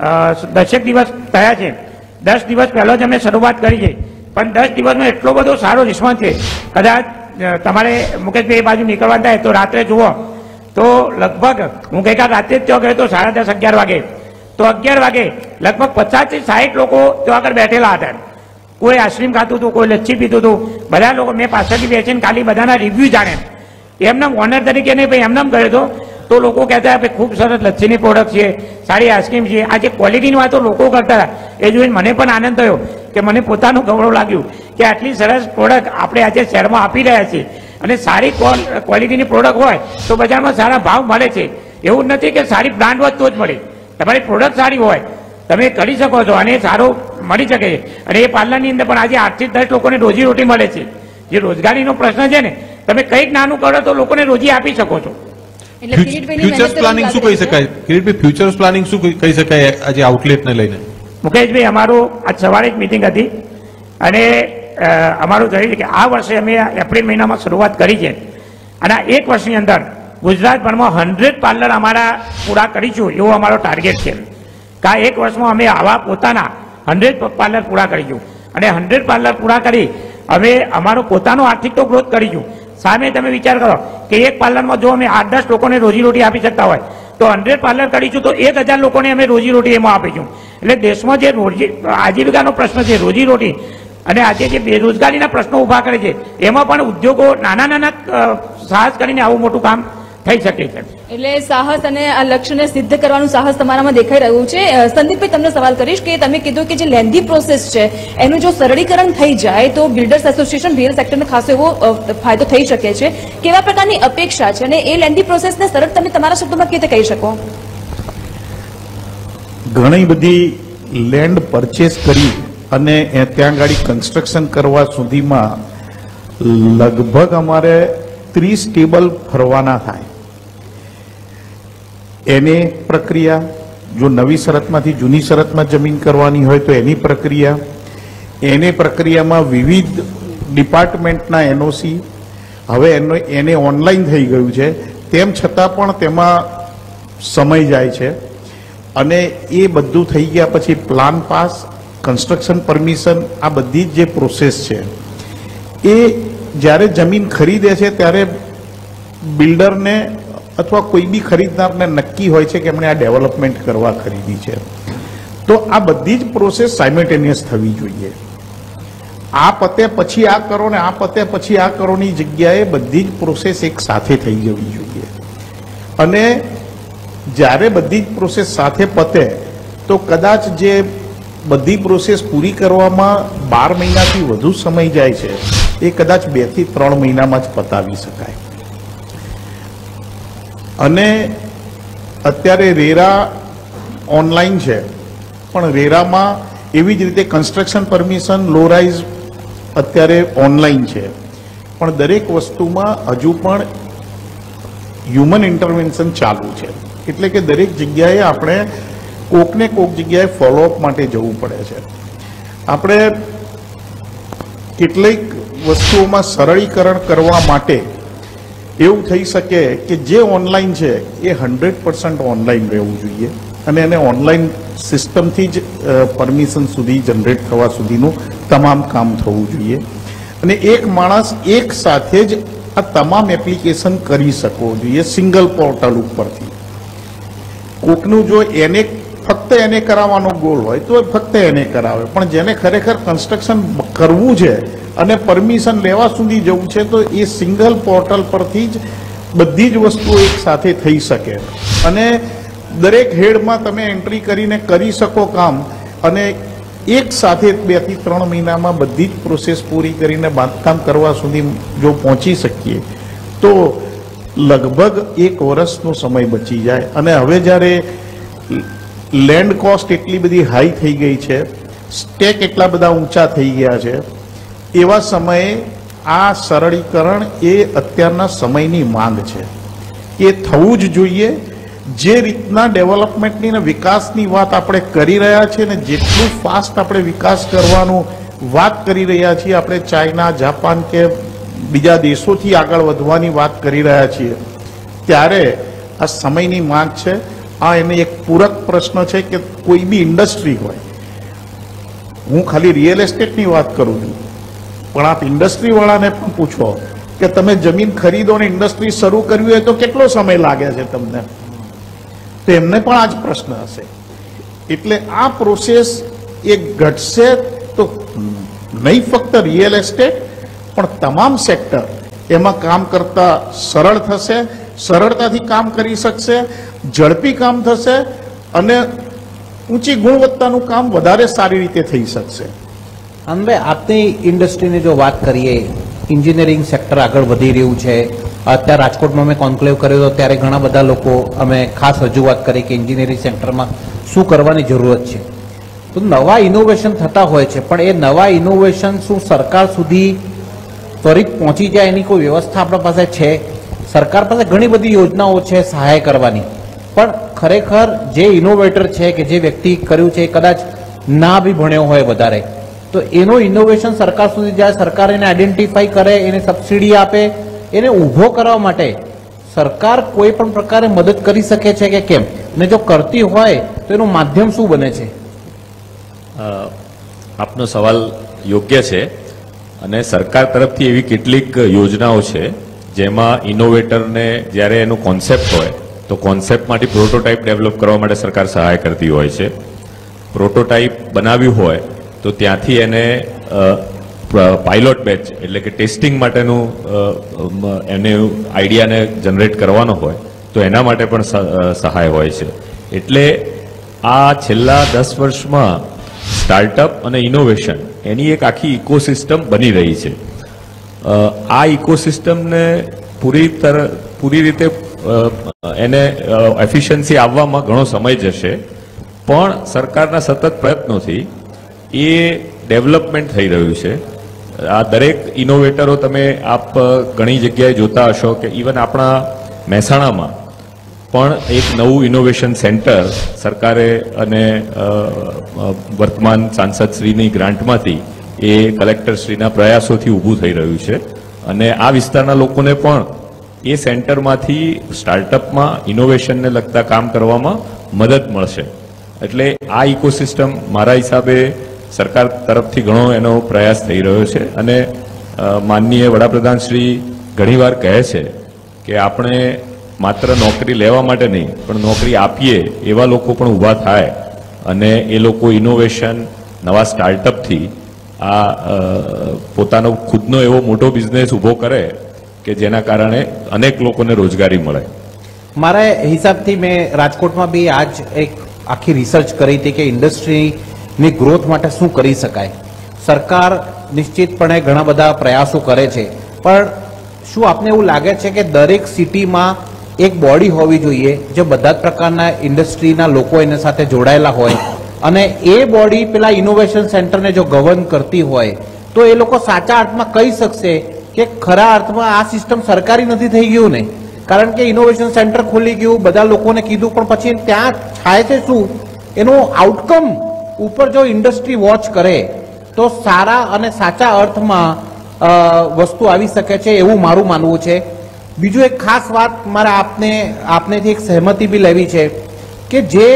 10 દિવસ થયા છે, 10 દિવસ પહેલો જ અમે શરૂઆત કરી છે, પણ 10 દિવસમાં એટલો બધો સારો રિસ્પોન્સ છે. કદાચ તમારે મુકેશભાઈ એ બાજુ નીકળવાનું થાય તો રાત્રે જુઓ તો લગભગ હું ગઈકાલ રાત્રે જ ત્યાં ગયો તો 10:30 11 વાગે, તો 11 વાગે લગભગ 50 થી 60 લોકો ત્યાં આગળ બેઠેલા હતા. કોઈ આઈસ્ક્રીમ ખાતું હતું, કોઈ લચ્છી પીતું હતું, બધા લોકો મેં પાછળથી બેસીને ખાલી બધાના રિવ્યુ જાણે એમને ઓનર તરીકે નહીં ભાઈ એમને ગયો તો લોકો કહેતા ભાઈ ખૂબ સરસ લચ્છીની પ્રોડક્ટ છે, સારી આઈસ્ક્રીમ છે. આ જે ક્વોલિટીની વાતો લોકો કરતા હતા એ જોઈને મને પણ આનંદ થયો કે મને પોતાનું ગૌરવ લાગ્યું કે આટલી સરસ પ્રોડક્ટ આપણે આજે શહેરમાં આપી રહ્યા છીએ અને સારી ક્વોલિટીની પ્રોડક્ટ હોય તો બજારમાં સારા ભાવ મળે છે. એવું નથી કે સારી બ્રાન્ડ હોય તો જ મળે, તમારી પ્રોડક્ટ સારી હોય તમે કરી શકો છો અને સારો મળી શકે છે. અને એ પાર્લરની અંદર પણ આજે 8 થી 10 લોકોને રોજીરોટી મળે છે. જે રોજગારીનો પ્રશ્ન છે ને, તમે કંઈક નાનું કરો તો લોકોને રોજી આપી શકો છો. ફ્યુચર્સ પ્લાનિંગ શું કહી શકાય? કિરીટભાઈ, ફ્યુચર્સ પ્લાનિંગ શું કહી શકાય આજે આઉટલેટને લઈને? મુકેશભાઈ, અમારું આજ સવારે જ મિટિંગ હતી અને અમારું થયું કે આ વર્ષે અમે એપ્રિલ મહિનામાં શરૂઆત કરી છે અને 1 વર્ષની અંદર ગુજરાતભરમાં 100 પાર્લર અમારા પૂરા કરીશું એવો અમારો ટાર્ગેટ છે. કે આ 1 વર્ષમાં અમે આવા પોતાના 100 પાર્લર પૂરા કરીશું અને 100 પાર્લર પૂરા કરી અમે અમારો પોતાનો આર્થિક તો ગ્રોથ કરીશું. સામે તમે વિચાર કરો કે એક પાર્લરમાં જો અમે 8-10 લોકોને રોજીરોટી આપી શકતા હોય તો 100 પાર્લર કરીશું તો 1000 લોકોને અમે રોજીરોટી એમાં આપીશું. એટલે દેશમાં જે આજીવિકાનો પ્રશ્ન છે, રોજીરોટી અને આજે જે બેરોજગારીના પ્રશ્નો ઉભા કરે છે એમાં પણ ઉદ્યોગો નાના સાહસ કરીને આવું મોટું કામ થઈ શકે છે. એટલે સાહસ અને આ લક્ષ્યને સિદ્ધ કરવાનું સાહસ તમારામાં દેખાઈ રહ્યું છે. સંદીપભાઈ, તમને સવાલ કરીશ કે તમે કીધું કે જે લેન્ધી પ્રોસેસ છે એનું જો સરળીકરણ થઈ જાય તો બિલ્ડર્સ એસોસિએશન રિયલ સેક્ટરને ખાસો એવો ફાયદો થઈ શકે છે. કેવા પ્રકારની અપેક્ષા છે અને એ લેન્ધી પ્રોસેસને સરળ તમે તમારા શબ્દોમાં કેવી રીતે કહી શકો? ઘણી બધી લેન્ડ પરચેસ કરી અને ત્યાં ગાડી કન્સ્ટ્રક્શન કરવા સુધીમાં લગભગ અમારે 30 ટેબલ ફરવાના થાય. એની પ્રક્રિયા, જો નવી શરતમાંથી જૂની શરતમાં જમીન કરવાની હોય તો એની પ્રક્રિયા, એની પ્રક્રિયામાં વિવિધ ડિપાર્ટમેન્ટના એનઓસી હવે એને ઓનલાઈન થઈ ગયું છે, તેમ છતાં પણ તેમાં સમય જાય છે. અને એ બધું થઈ ગયા પછી પ્લાન પાસ, કન્સ્ટ્રક્શન પરમિશન, આ બધી જ જે પ્રોસેસ છે એ જ્યારે જમીન ખરીદે છે ત્યારે બિલ્ડરને અથવા કોઈ બી ખરીદનારને નક્કી હોય છે કે એમણે આ ડેવલપમેન્ટ કરવા ખરીદી છે. તો આ બધી જ પ્રોસેસ સાયમલ્ટેનિયસ થવી જોઈએ. આ પતે પછી આ કરો ને આ પતે પછી આ કરોની જગ્યાએ બધી જ પ્રોસેસ એક સાથે થઈ જવી જોઈએ. અને જ્યારે બધી જ પ્રોસેસ સાથે પતે તો કદાચ જે બધી પ્રોસેસ પૂરી કરવામાં 12 મહિનાથી વધુ સમય જાય છે એ કદાચ 2 થી 3 મહિનામાં જ પતાવી શકાય. અને અત્યારે રેરા ઓનલાઈન છે, પણ રેરામાં એવી જ રીતે કન્સ્ટ્રક્શન પરમિશન, લો રાઇઝ અત્યારે ઓનલાઈન છે, પણ દરેક વસ્તુમાં હજુ પણ હ્યુમન ઇન્ટરવેન્શન ચાલુ છે. એટલે કે દરેક જગ્યાએ આપણે કોકને કોક જગ્યાએ ફોલોઅપ માટે જવું પડે છે. આપણે કેટલીક વસ્તુઓમાં સરળીકરણ કરવા માટે એવું થઈ શકે કે જે ઓનલાઈન છે એ 100% ઓનલાઈન રહેવું જોઈએ અને એને ઓનલાઈન સિસ્ટમથી જ પરમિશન સુધી જનરેટ થવા સુધીનું તમામ કામ થવું જોઈએ. અને એક માણસ એક સાથે જ આ તમામ એપ્લિકેશન કરી શકવો જોઈએ સિંગલ પોર્ટલ ઉપરથી. કોકનું જો ફક્ત એને કરાવવાનો ગોલ હોય તો ફક્ત એને કરાવે, પણ જેને ખરેખર કન્સ્ટ્રક્શન કરવું છે અને પરમિશન લેવા સુધી જવું છે તો એ સિંગલ પોર્ટલ પરથી જ બધી જ વસ્તુઓ એક સાથે થઈ શકે અને દરેક હેડમાં તમે એન્ટ્રી કરીને કરી શકો કામ. અને એક સાથે 2 થી 3 મહિનામાં બધી જ પ્રોસેસ પૂરી કરીને બાંધકામ કરવા સુધી જો પહોંચી શકીએ તો લગભગ 1 વર્ષનો સમય બચી જાય. અને હવે જ્યારે લેન્ડ કોસ્ટ એટલી બધી હાઈ થઈ ગઈ છે, સ્ટેક એટલા બધા ઊંચા થઈ ગયા છે, એવા સમયે આ સરળીકરણ એ અત્યારના સમયની માંગ છે. એ થવું જ જોઈએ. જે રીતના ડેવલપમેન્ટની અને વિકાસની વાત આપણે કરી રહ્યા છીએ ને જેટલું ફાસ્ટ આપણે વિકાસ કરવાનું વાત કરી રહ્યા છીએ, આપણે ચાઇના, જાપાન કે બીજા દેશોથી આગળ વધવાની વાત કરી રહ્યા છીએ, ત્યારે આ સમયની માંગ છે. આ એને એક પૂરક પ્રશ્ન છે કે કોઈ બી ઇન્ડસ્ટ્રી હોય, હું ખાલી રિયલ એસ્ટેટની વાત કરું છું, પણ આપ ઇન્ડસ્ટ્રીવાળાને પણ પૂછો કે તમે જમીન ખરીદો ને ઇન્ડસ્ટ્રી શરૂ કરવી હોય તો કેટલો સમય લાગે છે તમને, તો એમને પણ આ જ પ્રશ્ન હશે. એટલે આ પ્રોસેસ એ ઘટશે તો નહીં ફક્ત રિયલ એસ્ટેટ પણ તમામ સેક્ટર એમાં કામ કરતા સરળ થશે, સરળતાથી કામ કરી શકશે, ઝડપી કામ થશે અને ઊંચી ગુણવત્તાનું કામ વધારે સારી રીતે થઈ શકશે. આનંદભાઈ, આપની ઇન્ડસ્ટ્રીની જો વાત કરીએ, એન્જિનિયરિંગ સેક્ટર આગળ વધી રહ્યું છે. અત્યારે રાજકોટમાં મેં કોન્ક્લેવ કર્યો હતો ત્યારે ઘણા બધા લોકો અમે ખાસ રજૂઆત કરી કે એન્જિનિયરિંગ સેક્ટરમાં શું કરવાની જરૂરત છે. તો નવા ઇનોવેશન થતા હોય છે, પણ એ નવા ઇનોવેશન શું સરકાર સુધી ત્વરિત પહોંચી જાય એની કોઈ વ્યવસ્થા આપણા પાસે છે? સરકાર પાસે ઘણી બધી યોજનાઓ છે સહાય કરવાની, પણ ખરેખર જે ઇનોવેટર છે કે જે વ્યક્તિ કર્યું છે એ કદાચ ના બી ભણ્યો હોય વધારે, તો એનો ઇનોવેશન સરકાર સુધી જાય, સરકાર એને આઈડેન્ટિફાઈ કરે, એને સબસિડી આપે, એને ઊભો કરવા માટે સરકાર કોઈ પણ પ્રકારે મદદ કરી શકે છે કે કેમ? અને જો કરતી હોય તો એનું માધ્યમ શું બને છે? આપનો સવાલ યોગ્ય છે અને સરકાર તરફથી એવી કેટલીક યોજનાઓ છે જેમાં ઇનોવેટરને જ્યારે એનું કોન્સેપ્ટ હોય તો કોન્સેપ્ટમાંથી પ્રોટોટાઇપ ડેવલપ કરવા માટે સરકાર સહાય કરતી હોય છે. પ્રોટોટાઇપ બનાવ્યું હોય તો ત્યાંથી એને પાયલોટ બેચ એટલે કે ટેસ્ટિંગ માટેનું એને આઈડિયાને જનરેટ કરવાનો હોય તો એના માટે પણ સહાય હોય છે. એટલે આ છેલ્લા 10 વર્ષમાં સ્ટાર્ટઅપ અને ઇનોવેશન એની એક આખી ઇકોસિસ્ટમ બની રહી છે. આ ઇકોસિસ્ટમને પૂરી રીતે એને એફિશિયન્સી આવવામાં ઘણો સમય જશે, પણ સરકારના સતત પ્રયત્નોથી એ ડેવલપમેન્ટ થઈ રહ્યું છે. આ દરેક ઇનોવેટરો તમે આપ ઘણી જગ્યાએ જોતા હશો કે ઇવન આપણા મહેસાણામાં પણ એક નવું ઇનોવેશન સેન્ટર સરકારે અને વર્તમાન સાંસદશ્રીની ગ્રાન્ટમાંથી એ કલેક્ટરશ્રીના પ્રયાસોથી ઊભું થઈ રહ્યું છે અને આ વિસ્તારના લોકોને પણ એ સેન્ટરમાંથી સ્ટાર્ટઅપમાં ઇનોવેશનને લગતા કામ કરવામાં મદદ મળશે. એટલે આ ઇકોસિસ્ટમ મારા હિસાબે સરકાર તરફથી ઘણો એનો પ્રયાસ થઈ રહ્યો છે અને માનનીય વડાપ્રધાન શ્રી ઘણીવાર કહે છે કે આપણે માત્ર નોકરી લેવા માટે નહીં પણ નોકરી આપીએ એવા લોકો પણ ઊભા થાય અને એ લોકો ઇનોવેશન નવા સ્ટાર્ટઅપથી આ પોતાનો ખુદનો એવો મોટો બિઝનેસ ઊભો કરે કે જેના કારણે અનેક લોકોને રોજગારી મળે. મારા હિસાબથી મેં રાજકોટમાં બી આજ એક આખી રિસર્ચ કરી હતી કે ઇન્ડસ્ટ્રીની ગ્રોથ માટે શું કરી શકાય. સરકાર નિશ્ચિતપણે ઘણા બધા પ્રયાસો કરે છે, પણ શું આપને એવું લાગે છે કે દરેક સિટીમાં એક બોડી હોવી જોઈએ જે બધા જ પ્રકારના ઇન્ડસ્ટ્રીના લોકો એના સાથે જોડાયેલા હોય અને એ બોડી પેલા ઇનોવેશન સેન્ટરને જો ગવર્ન કરતી હોય તો એ લોકો સાચા અર્થમાં કહી શકશે કે ખરા અર્થમાં આ સિસ્ટમ સરકારી નથી થઈ ગયું ને. કારણ કે ઇનોવેશન સેન્ટર ખોલી ગયું, બધા લોકોને કીધું, પણ પછી ત્યાં થાય છે શું, એનું આઉટકમ ઉપર જો ઇન્ડસ્ટ્રી વોચ કરે તો સારા અને સાચા અર્થમાં વસ્તુ આવી શકે છે એવું મારું માનવું છે. બીજું એક ખાસ વાત મારે આપનેથી એક સહેમતિ બી લેવી છે કે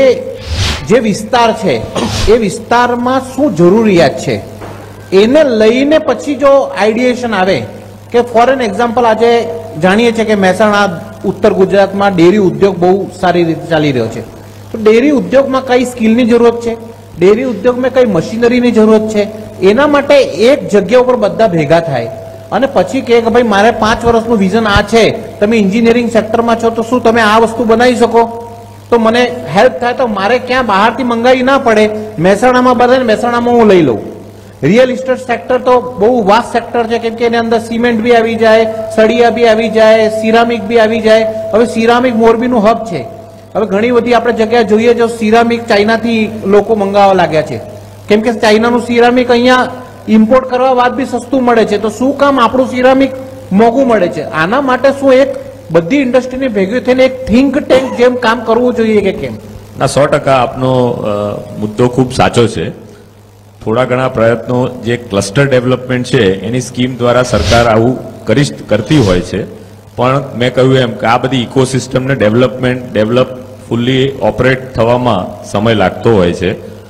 જે વિસ્તાર છે એ વિસ્તારમાં શું જરૂરિયાત છે એને લઈને પછી જો આઈડિયેશન આવે કે ફોર એન એક્ઝામ્પલ આજે જાણીએ છીએ કે મહેસાણા ઉત્તર ગુજરાતમાં ડેરી ઉદ્યોગ બહુ સારી રીતે ચાલી રહ્યો છે, તો ડેરી ઉદ્યોગમાં કઈ સ્કિલની જરૂરત છે, ડેરી ઉદ્યોગમાં કઈ મશીનરીની જરૂરત છે, એના માટે એક જગ્યા ઉપર બધા ભેગા થાય અને પછી કહે કે ભાઈ મારે 5 વર્ષનું વિઝન આ છે, તમે એન્જિનિયરિંગ સેક્ટરમાં છો તો શું તમે આ વસ્તુ બનાવી શકો, તો મને હેલ્પ થાય, તો મારે ક્યાં બહારથી મંગાવી ના પડે, મહેસાણામાં બને મહેસાણામાં હું લઈ લઉં. રિયલ એસ્ટેટ સેક્ટર તો બહુ વાસ્ટ સેક્ટર છે, કેમ કે એની અંદર સિમેન્ટ બી આવી જાય, સળિયા બી આવી જાય, સિરામિક બી આવી જાય. હવે સિરામિક મોરબીનું હબ છે. હવે ઘણી બધી આપણે જગ્યાએ જોઈએ જો સિરામિક ચાઇનાથી લોકો મંગાવવા લાગ્યા છે, કેમ કે ચાઇનાનું સિરામિક અહીંયા ઇમ્પોર્ટ કરવા બાદ બી સસ્તું મળે છે, તો શું કામ આપણું સિરામિક મોંઘું મળે છે? આના માટે શું એક બધી ઇન્ડસ્ટ્રીની ભેગી થઈને એક થિંક ટેન્ક જેમ કામ કરવું જોઈએ કે કેમ? ના, 100% આપનો મુદ્દો ખૂબ સાચો છે. થોડા ઘણા પ્રયત્નો જે ક્લસ્ટર ડેવલપમેન્ટ છે એની સ્કીમ દ્વારા સરકાર આવું કરતી હોય છે, પણ મેં કહ્યું એમ કે આ બધી ઇકોસિસ્ટમને ડેવલપ ફૂલ્લી ઓપરેટ થવામાં સમય લાગતો હોય છે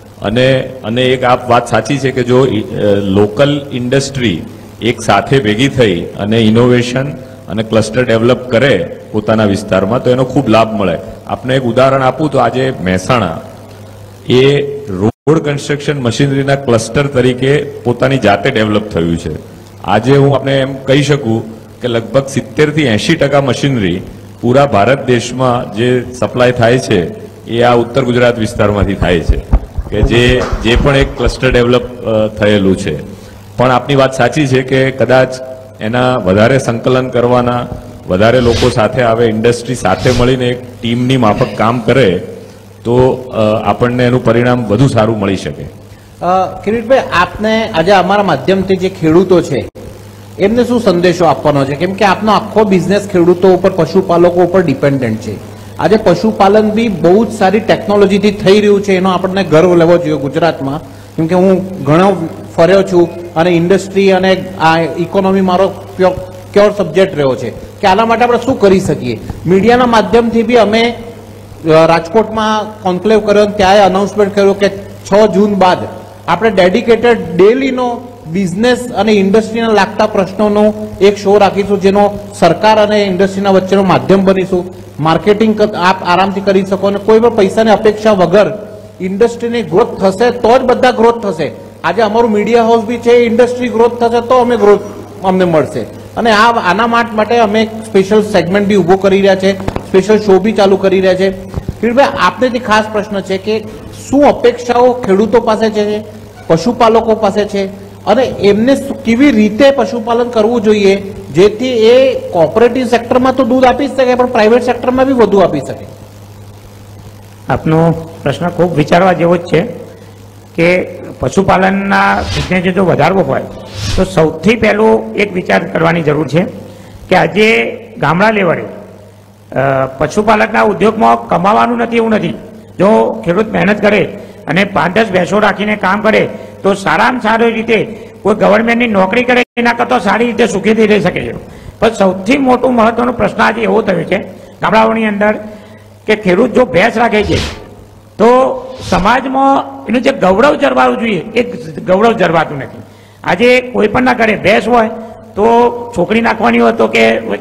અને એક આ વાત સાચી છે કે જો લોકલ ઇન્ડસ્ટ્રી એક સાથે ભેગી થઈ અને ઇનોવેશન અને ક્લસ્ટર ડેવલપ કરે પોતાના વિસ્તારમાં તો એનો ખૂબ લાભ મળે. આપને એક ઉદાહરણ આપું તો આજે મહેસાણા એ રોડ કન્સ્ટ્રક્શન મશીનરીના ક્લસ્ટર તરીકે પોતાની જાતે ડેવલપ થયું છે. આજે હું આપને એમ કહી શકું કે લગભગ 70 થી 80% મશીનરી પૂરા ભારત દેશમાં જે સપ્લાય થાય છે એ આ ઉત્તર ગુજરાત વિસ્તારમાંથી થાય છે કે જે પણ એક ક્લસ્ટર ડેવલપ થયેલું છે. પણ આપની વાત સાચી છે કે કદાચ એના વધારે સંકલન કરવાના, વધારે લોકો સાથે આવે, ઇન્ડસ્ટ્રી સાથે મળીને એક ટીમની માફક કામ કરે તો આપણને એનું પરિણામ વધુ સારું મળી શકે. કિરીટભાઈ, આપને આજે અમારા માધ્યમથી જે ખેડૂતો છે એમને શું સંદેશો આપવાનો છે? કેમ કે આપનો આખો બિઝનેસ ખેડૂતો ઉપર, પશુપાલકો ઉપર ડિપેન્ડન્ટ છે. આજે પશુપાલન બી બહુ જ સારી ટેકનોલોજીથી થઈ રહ્યું છે, એનો આપણને ગર્વ લેવો જોઈએ ગુજરાતમાં. કેમ કે હું ઘણો ફર્યો છું અને ઇન્ડસ્ટ્રી અને આ ઇકોનોમી મારો પ્યોર સબ્જેક્ટ રહ્યો છે કે આના માટે આપણે શું કરી શકીએ. મીડિયાના માધ્યમથી બી અમે રાજકોટમાં કોન્ક્લેવ કર્યો, ત્યાં અનાઉન્સમેન્ટ કર્યું કે 6 જૂન બાદ આપણે ડેડિકેટેડ ડેલીનો બિઝનેસ અને ઇન્ડસ્ટ્રીને લાગતા પ્રશ્નોનો એક શો રાખીશું, જેનો સરકાર અને ઇન્ડસ્ટ્રીના વચ્ચેનો માધ્યમ બનીશું. માર્કેટિંગ આપ આરામથી કરી શકો અને કોઈ પણ પૈસાની અપેક્ષા વગર ઇન્ડસ્ટ્રીની ગ્રોથ થશે તો જ બધા ગ્રોથ થશે. આજે અમારું મીડિયા હાઉસ બી છે, ઇન્ડસ્ટ્રી ગ્રોથ થશે તો અમે ગ્રોથ અમને મળશે. અને આના માટે અમે સ્પેશિયલ સેગમેન્ટ બી ઉભો કરી રહ્યા છે, સ્પેશિયલ શો બી ચાલુ કરી રહ્યા છે. કિરીટભાઈ, આપને જે ખાસ પ્રશ્ન છે કે શું અપેક્ષાઓ ખેડૂતો પાસે છે, પશુપાલકો પાસે છે અને એમને કેવી રીતે પશુપાલન કરવું જોઈએ જેથી એ કોઓપરેટિવ સેક્ટરમાં તો દૂધ આપી શકે પણ પ્રાઇવેટ સેક્ટરમાં બી વધુ આપી શકે? આપનો પ્રશ્ન ખૂબ વિચારવા જેવો જ છે કે પશુપાલનના બિઝનેસ જો વધારવો હોય તો સૌથી પહેલું એક વિચાર કરવાની જરૂર છે કે આજે ગામડા લેવલે પશુપાલકના ઉદ્યોગમાં કમાવાનું નથી એવું નથી. જો ખેડૂત મહેનત કરે અને 5-10 ભેંસો રાખીને કામ કરે તો સારામાં સારી રીતે કોઈ ગવર્મેન્ટની નોકરી કરે એના કરતા સારી રીતે સુખીથી રહી શકે છે. પણ સૌથી મોટું મહત્વનો પ્રશ્ન આજે એવો થયો છે ગામડાઓની અંદર કે ખેડૂત જો ભેંસ રાખે છે તો સમાજમાં એનું જે ગૌરવ જળવાવું જોઈએ એ ગૌરવ જળવાતું નથી. આજે કોઈ પણ ના ઘરે ભેંસ હોય તો છોકરી નાખવાની હોય તો કે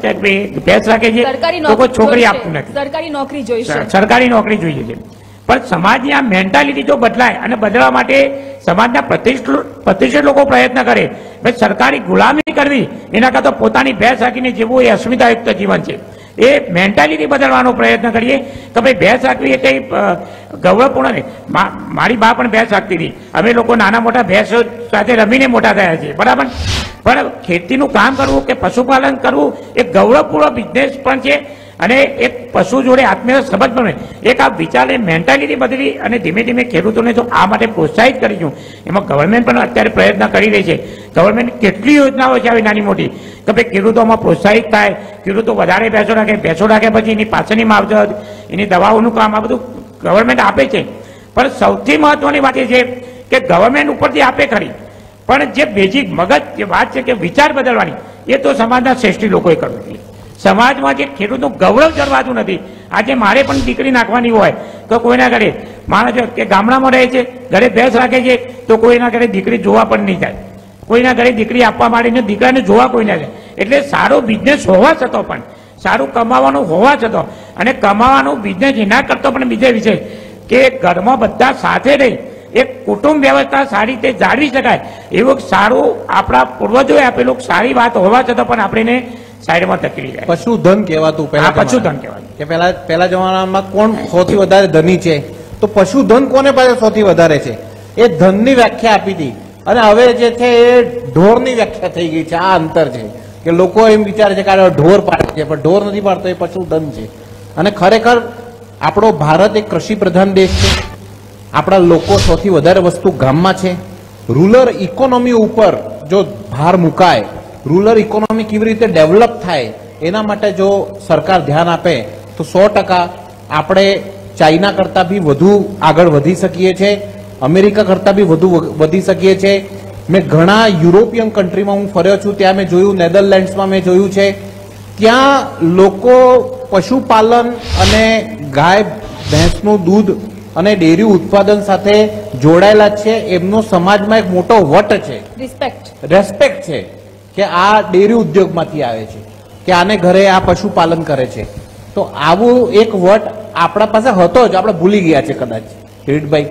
ભેંસ રાખે છે તો કોઈ છોકરી આપતું નથી. સરકારી નોકરી જોઈશે, સરકારી નોકરી જોઈએ છે. પણ સમાજની આ મેન્ટાલિટી જો બદલાય અને બદલવા માટે સમાજના પ્રતિષ્ઠિત લોકો પ્રયત્ન કરે, ભાઈ સરકારી ગુલામી કરવી એના કરતા પોતાની ભેંસ રાખીને જીવવું એ અસ્મિતાયુક્ત જીવન છે. એ મેન્ટાલિટી બદલવાનો પ્રયત્ન કરીએ કે ભાઈ ભેંસ રાખવી એ કંઈ ગૌરવપૂર્ણ નહીં. મારી બા પણ ભેંસ રાખતી હતી. અમે લોકો નાના મોટા ભેંસો સાથે રમીને મોટા થયા છીએ, બરાબર. પણ ખેતીનું કામ કરવું કે પશુપાલન કરવું એ ગૌરવપૂર્ણ બિઝનેસ પણ છે અને એક પશુ જોડે આત્મીય સંબંધ પણ એક આ વિચારને મેન્ટાલિટી બદલી અને ધીમે ધીમે ખેડૂતોને જો આ માટે પ્રોત્સાહિત કરીશું. એમાં ગવર્મેન્ટ પણ અત્યારે પ્રયત્ન કરી રહી છે. ગવર્મેન્ટ કેટલી યોજનાઓ છે આવી નાની મોટી કે ભાઈ ખેડૂતોમાં પ્રોત્સાહિત થાય, ખેડૂતો વધારે ભેંસો રાખે પછી એની પાછળની માવજત, એની દવાઓનું કામ આ બધું ગવર્મેન્ટ આપે છે. પણ સૌથી મહત્વની વાત એ છે કે ગવર્મેન્ટ ઉપરથી આપે ખરી, પણ જે બેઝિક મગજ જે વાત છે કે વિચાર બદલવાની એ તો સમાજના શ્રેષ્ઠી લોકોએ કરવું જોઈએ. સમાજમાં જે ખેડૂતનું ગૌરવ જળવાતું નથી. આજે મારે પણ દીકરી નાખવાની હોય તો કોઈના ઘરે માણસ કે ગામડામાં રહે છે, ઘરે ભેંસ રાખે છે તો કોઈના ઘરે દીકરી જોવા પણ નહીં જાય. કોઈના ઘરે દીકરી આપવા માંડીને દીકરાને જોવા કોઈ ના જાય. એટલે સારો બિઝનેસ હોવા છતાં પણ, સારું કમાવાનું હોવા છતાં અને કમાવાનું બિઝનેસ એના કરતો પણ બીજો વિષય કે ઘરમાં બધા સાથે રહી એક કુટુંબ વ્યવસ્થા સારી રીતે જાળવી શકાય એવું સારું આપણા પૂર્વજોએ આપેલું સારી વાત હોવા છતાં પણ આપણે સાઈડમાં ધકેલી જાય. પશુધન કહેવાતું પશુધન કહેવાતું કે પહેલા જમાનામાં કોણ સૌથી વધારે ધની છે તો પશુધન કોને પાસે સૌથી વધારે છે એ ધનની વ્યાખ્યા આપી હતી. અને હવે જે છે એ ઢોરની વ્યાખ્યા થઈ ગઈ છે. આ અંતર છે કે લોકો એમ વિચારે છે કે ઢોર પાડે છે પણ ઢોર નથી પાડતો, એ પશુધન છે. અને ખરેખર આપણો ભારત એક કૃષિ પ્રધાન દેશ છે. આપણા લોકો સૌથી વધારે વસ્તુ ગામમાં છે. રૂરલ ઇકોનોમી ઉપર જો ભાર મુકાય, રૂરલ ઇકોનોમી કેવી રીતે ડેવલપ થાય એના માટે જો સરકાર ધ્યાન આપે તો 100% આપણે ચાઇના કરતા બી વધુ આગળ વધી શકીએ છીએ, અમેરિકા કરતા બી વધુ વધી શકીએ છીએ. મેં ઘણા યુરોપિયન કન્ટ્રીમાં હું ફર્યો છું, ત્યાં મેં જોયું, નેધરલેન્ડ્સમાં મેં જોયું છે, ત્યાં લોકો પશુપાલન અને ગાય ભેંસનું દૂધ અને ડેરી ઉત્પાદન સાથે જોડાયેલા છે. એમનો સમાજમાં એક મોટો વટ છે, રેસ્પેક્ટ છે કે આ ડેરી ઉદ્યોગમાંથી આવે છે કે આને ઘરે આ પશુપાલન કરે છે. તો આવું એક વટ આપણા પાસે હતો જ, આપણે ભૂલી ગયા છે કદાચ. કિરીટભાઈ,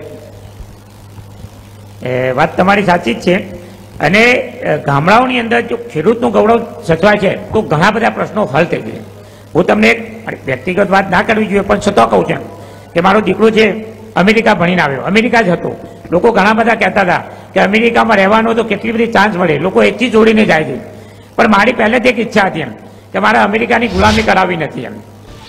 વાત તમારી સાચી જ છે. અને ગામડાઓની અંદર જો ખેડૂતનું ગૌરવ સચવાય છે તો ઘણા બધા પ્રશ્નો હલ થઈ જાય. હું તમને એક વ્યક્તિગત વાત ના કરવી જોઈએ પણ છતાં કહું છું કે મારો દીકરો છે અમેરિકા ભણીને આવ્યો, અમેરિકા જ હતો. લોકો ઘણા બધા કહેતા હતા કે અમેરિકામાં રહેવાનો તો કેટલી બધી ચાન્સ મળે, લોકો એકથી જોડીને જાય છે. પણ મારી પહેલેથી એક ઈચ્છા હતી એમ કે મારે અમેરિકાની ગુલામી કરાવી નથી એમ.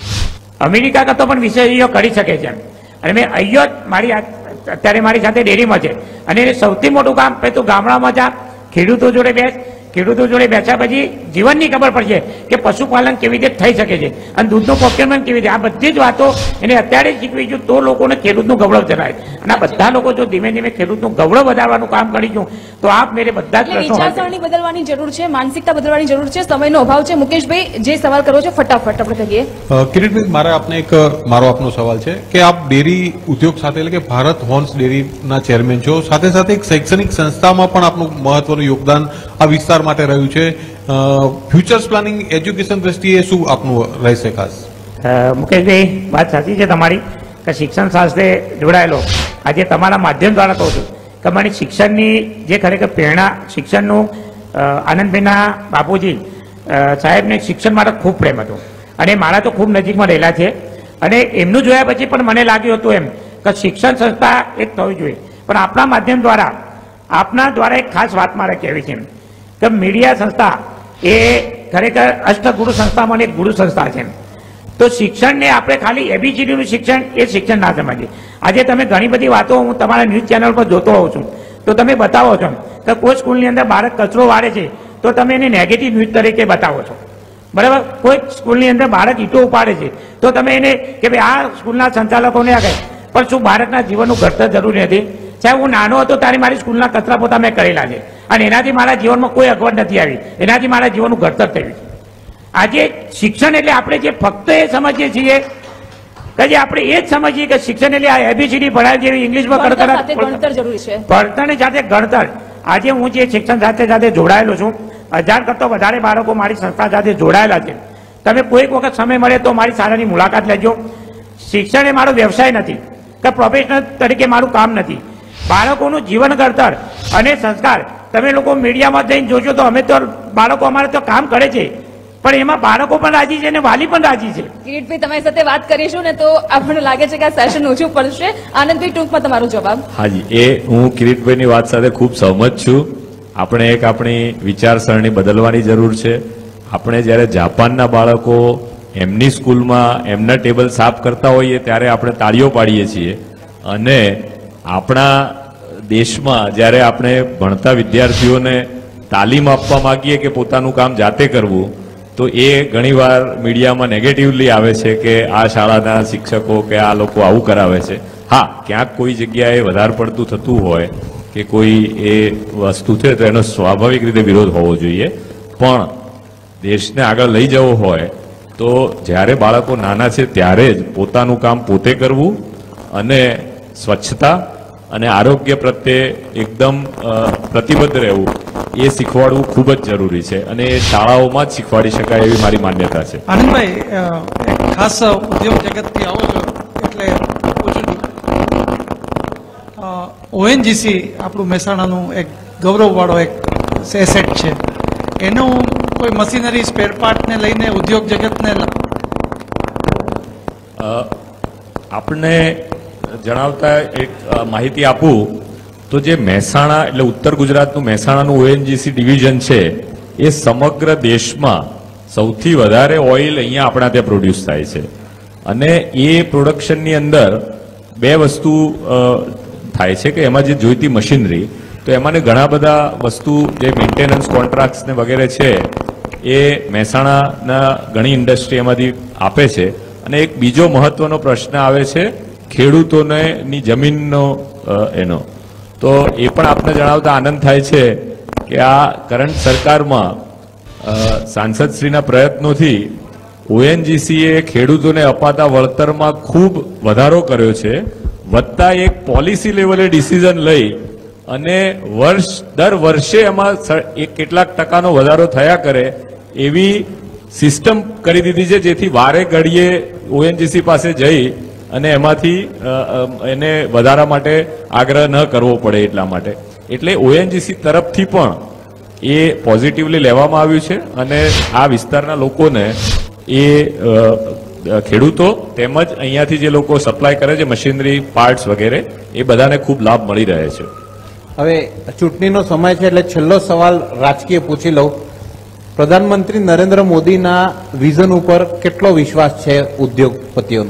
અમેરિકા કરતો પણ વિષયો કરી શકે છે એમ. અને મેં અહીંયા મારી અત્યારે મારી સાથે ડેરીમાં છે અને સૌથી મોટું કામ તો ગામડામાં જા, ખેડૂતો જોડે બેસ, ખેડૂતો જોડે બેસ્યા પછી જીવનની ખબર પડશે કે પશુપાલન કેવી રીતે થઈ શકે છે અને દૂધનું પ્રોક્યોરમેન્ટ કેવી રીતે. આ બધી જ વાતો એને અત્યારે જ શીખવી છું તો લોકોને ખેડૂતનું ગૌરવ જણાય. અને આ બધા લોકો જો ધીમે ધીમે ખેડૂતનું ગૌરવ વધારવાનું કામ કરીશું તો આપ મેરે બધા જ પ્રશ્નો વિચારસરણી બદલવાની જરૂર છે, માનસિકતા બદલવાની જરૂર છે. સમયનો અભાવ છે. મુકેશભાઈ જે સવાલ કરવો છે ફટાફટ આપણે કહીએ. કિરીટભાઈ, મારે આપને મારો આપનો સવાલ છે કે આપ ડેરી ઉદ્યોગ સાથે એટલે કે ભારત હોર્ન્સ ડેરીના ચેરમેન છો, સાથે સાથે એક શૈક્ષણિક સંસ્થામાં પણ આપનું મહત્વનું યોગદાન આ વિસ્તાર માટે રહ્યું છે. ફ્યુચર્સ પ્લાનિંગ એજ્યુકેશન દ્રષ્ટિએ શું આપનું રહેશે ખાસ? મુકેશભાઈ, વાત સાચી છે તમારી કે શિક્ષણ શાસ્ત્રે જોડાયેલો આજે તમારા માધ્યમ દ્વારા કહું છું કે મને શિક્ષણની જે ખરેખર પ્રેરણા, શિક્ષણનું આનંદભાઈના બાપુજી સાહેબને શિક્ષણ માટે ખૂબ પ્રેમ હતો અને મારા તો ખૂબ નજીકમાં રહેલા છે. અને એમનું જોયા પછી પણ મને લાગ્યું હતું એમ કે શિક્ષણ સંસ્થા એક થવી જોઈએ. પણ આપણા માધ્યમ દ્વારા, આપના દ્વારા એક ખાસ વાત મારે કહેવી છે કે મીડિયા સંસ્થા એ ખરેખર અષ્ટગુરુ સંસ્થામાં એક ગુરુ સંસ્થા છે. તો શિક્ષણને આપણે ખાલી એબીસીડીનું શિક્ષણ એ શિક્ષણ ના સમજીએ. આજે તમે ઘણી બધી વાતો હું તમારા ન્યૂઝ ચેનલ પર જોતો હોઉં છું તો તમે બતાવો છો કે કોઈ સ્કૂલની અંદર બાળક કચરો વાળે છે તો તમે એને નેગેટિવ ન્યૂઝ તરીકે બતાવો છો, બરાબર. કોઈ સ્કૂલની અંદર બાળક ઈંટો ઉપાડે છે તો તમે એને કે ભાઈ આ સ્કૂલના સંચાલકોને આ કહે. પણ શું બાળકના જીવનનું ઘડતર જરૂરી નથી? સાહેબ, હું નાનો હતો ત્યારે મારી સ્કૂલના કચરા પોતા મેં કરેલા છે અને એનાથી મારા જીવનમાં કોઈ અગવડ નથી આવી, એનાથી મારા જીવનનું ઘડતર થયું છે. આજે શિક્ષણ એટલે આપણે જે ફક્ત એ સમજીએ છીએ કે જે આપણે એ જ સમજીએ કે શિક્ષણ એટલે આ એબીસીડી ભણાય જેવી ઇંગ્લિશમાં ભણતર સાથે ગણતર જરૂરી છે. ભણતરની સાથે ગણતર. આજે હું જે શિક્ષણ સાથે જોડાયેલો છું, 1000 કરતા વધારે બાળકો મારી સંસ્થા સાથે જોડાયેલા છે. તમે કોઈક વખત સમય મળે તો મારી શાળાની મુલાકાત લેજો. શિક્ષણ એ મારો વ્યવસાય નથી કે પ્રોફેશનલ તરીકે મારું કામ નથી. બાળકોનું જીવન ઘડતર અને સંસ્કાર. તમે લોકો મીડિયામાં જઈને જોજો તો અમે તો બાળકો અમારે તો કામ કરે છે, પણ એમાં બાળકો પણ રાજી છે અને વાલી પણ રાજી છે. કિરીટભાઈ, તમારી સાથે વાત કરીશું ને તો આપણને લાગે છે કે આ સેશન ઓછું પડશે. આનંદભાઈ, ટૂંકમાં તમારો જવાબ. હાજી, હું કિરીટભાઈની વાત સાથે ખૂબ સહમત છું. આપણે એક આપણી વિચારસરણી બદલવાની જરૂર છે. આપણે જ્યારે જાપાનના બાળકો એમની સ્કૂલમાં એમના ટેબલ સાફ કરતા હોઈએ ત્યારે આપણે તાળીઓ પાડીએ છીએ, અને આપણા દેશમાં જ્યારે આપણે ભણતા વિદ્યાર્થીઓને તાલીમ આપવા માંગીએ કે પોતાનું કામ જાતે કરવું, તો એ ઘણીવાર મીડિયામાં નેગેટિવલી આવે છે કે આ શાળાના શિક્ષકો કે આ લોકો આવું કરાવે છે. હા, ક્યાંક કોઈ જગ્યાએ વધારે પડતું થતું હોય કે કોઈ એ વસ્તુ છે તો એનો સ્વાભાવિક રીતે વિરોધ હોવો જોઈએ, પણ દેશને આગળ લઈ જવો હોય તો જ્યારે બાળકો નાના છે ત્યારે જ પોતાનું કામ પોતે કરવું અને સ્વચ્છતા અને આરોગ્ય પ્રત્યે એકદમ પ્રતિબદ્ધ રહેવું એ શીખવાડવું ખૂબ જ જરૂરી છે, અને એ શાળાઓમાં જ શીખવાડી શકાય એવી મારી માન્યતા છે. આનંદભાઈ, એક ખાસ ઉદ્યોગ જગતથી આવો છો એટલે પૂછું છું, ઓએનજીસી આપણું મહેસાણાનું એક ગૌરવવાળો એક એસેટ છે, એનું કોઈ મશીનરી સ્પેર પાર્ટને લઈને ઉદ્યોગ જગતને આપણને જણાવતા એક માહિતી આપું તો જે મહેસાણા એટલે ઉત્તર ગુજરાતનું મહેસાણાનું ઓએનજીસી ડિવિઝન છે એ સમગ્ર દેશમાં સૌથી વધારે ઓઇલ અહીંયા આપણા ત્યાં પ્રોડ્યુસ થાય છે, અને એ પ્રોડક્શનની અંદર બે વસ્તુ થાય છે કે એમાં જે જોઈતી મશીનરી, તો એમાંને ઘણા બધા વસ્તુ જે મેન્ટેનન્સ કોન્ટ્રાક્ટ્સ ને વગેરે છે એ મહેસાણાના ઘણી ઇન્ડસ્ટ્રી એમાંથી આપે છે. અને એક બીજો મહત્વનો પ્રશ્ન આવે છે ખેડૂતોની જમીનનો એનો, તો એ પણ આપને જણાવતા આનંદ થાય છે કે આ કરંટ સરકારમાં સાંસદશ્રીના પ્રયત્નોથી ઓએનજીસીએ ખેડૂતોને અપાતા વળતરમાં ખૂબ વધારો કર્યો છે, વત્તા એક પોલિસી લેવલે ડિસિઝન લઈ અને દર વર્ષે એમાં કેટલાક ટકાનો વધારો થયા કરે એવી સિસ્ટમ કરી દીધી છે, જેથી વારે ઘડીએ ઓએનજીસી પાસે જઈ અને એમાંથી એને વધારા માટે આગ્રહ ન કરવો પડે એટલા માટે. એટલે ઓએનજીસી તરફથી પણ એ પોઝિટિવલી લેવામાં આવ્યું છે, અને આ વિસ્તારના લોકોને એ ખેડૂતો તેમજ અહીંયાથી જે લોકો સપ્લાય કરે છે મશીનરી પાર્ટ્સ વગેરે, એ બધાને ખૂબ લાભ મળી રહે છે. હવે ચૂંટણીનો સમય છે એટલે છેલ્લો સવાલ રાજકીય પૂછી લઉં. પ્રધાનમંત્રી નરેન્દ્ર મોદીના વિઝન ઉપર કેટલો વિશ્વાસ છે ઉદ્યોગપતિઓનો?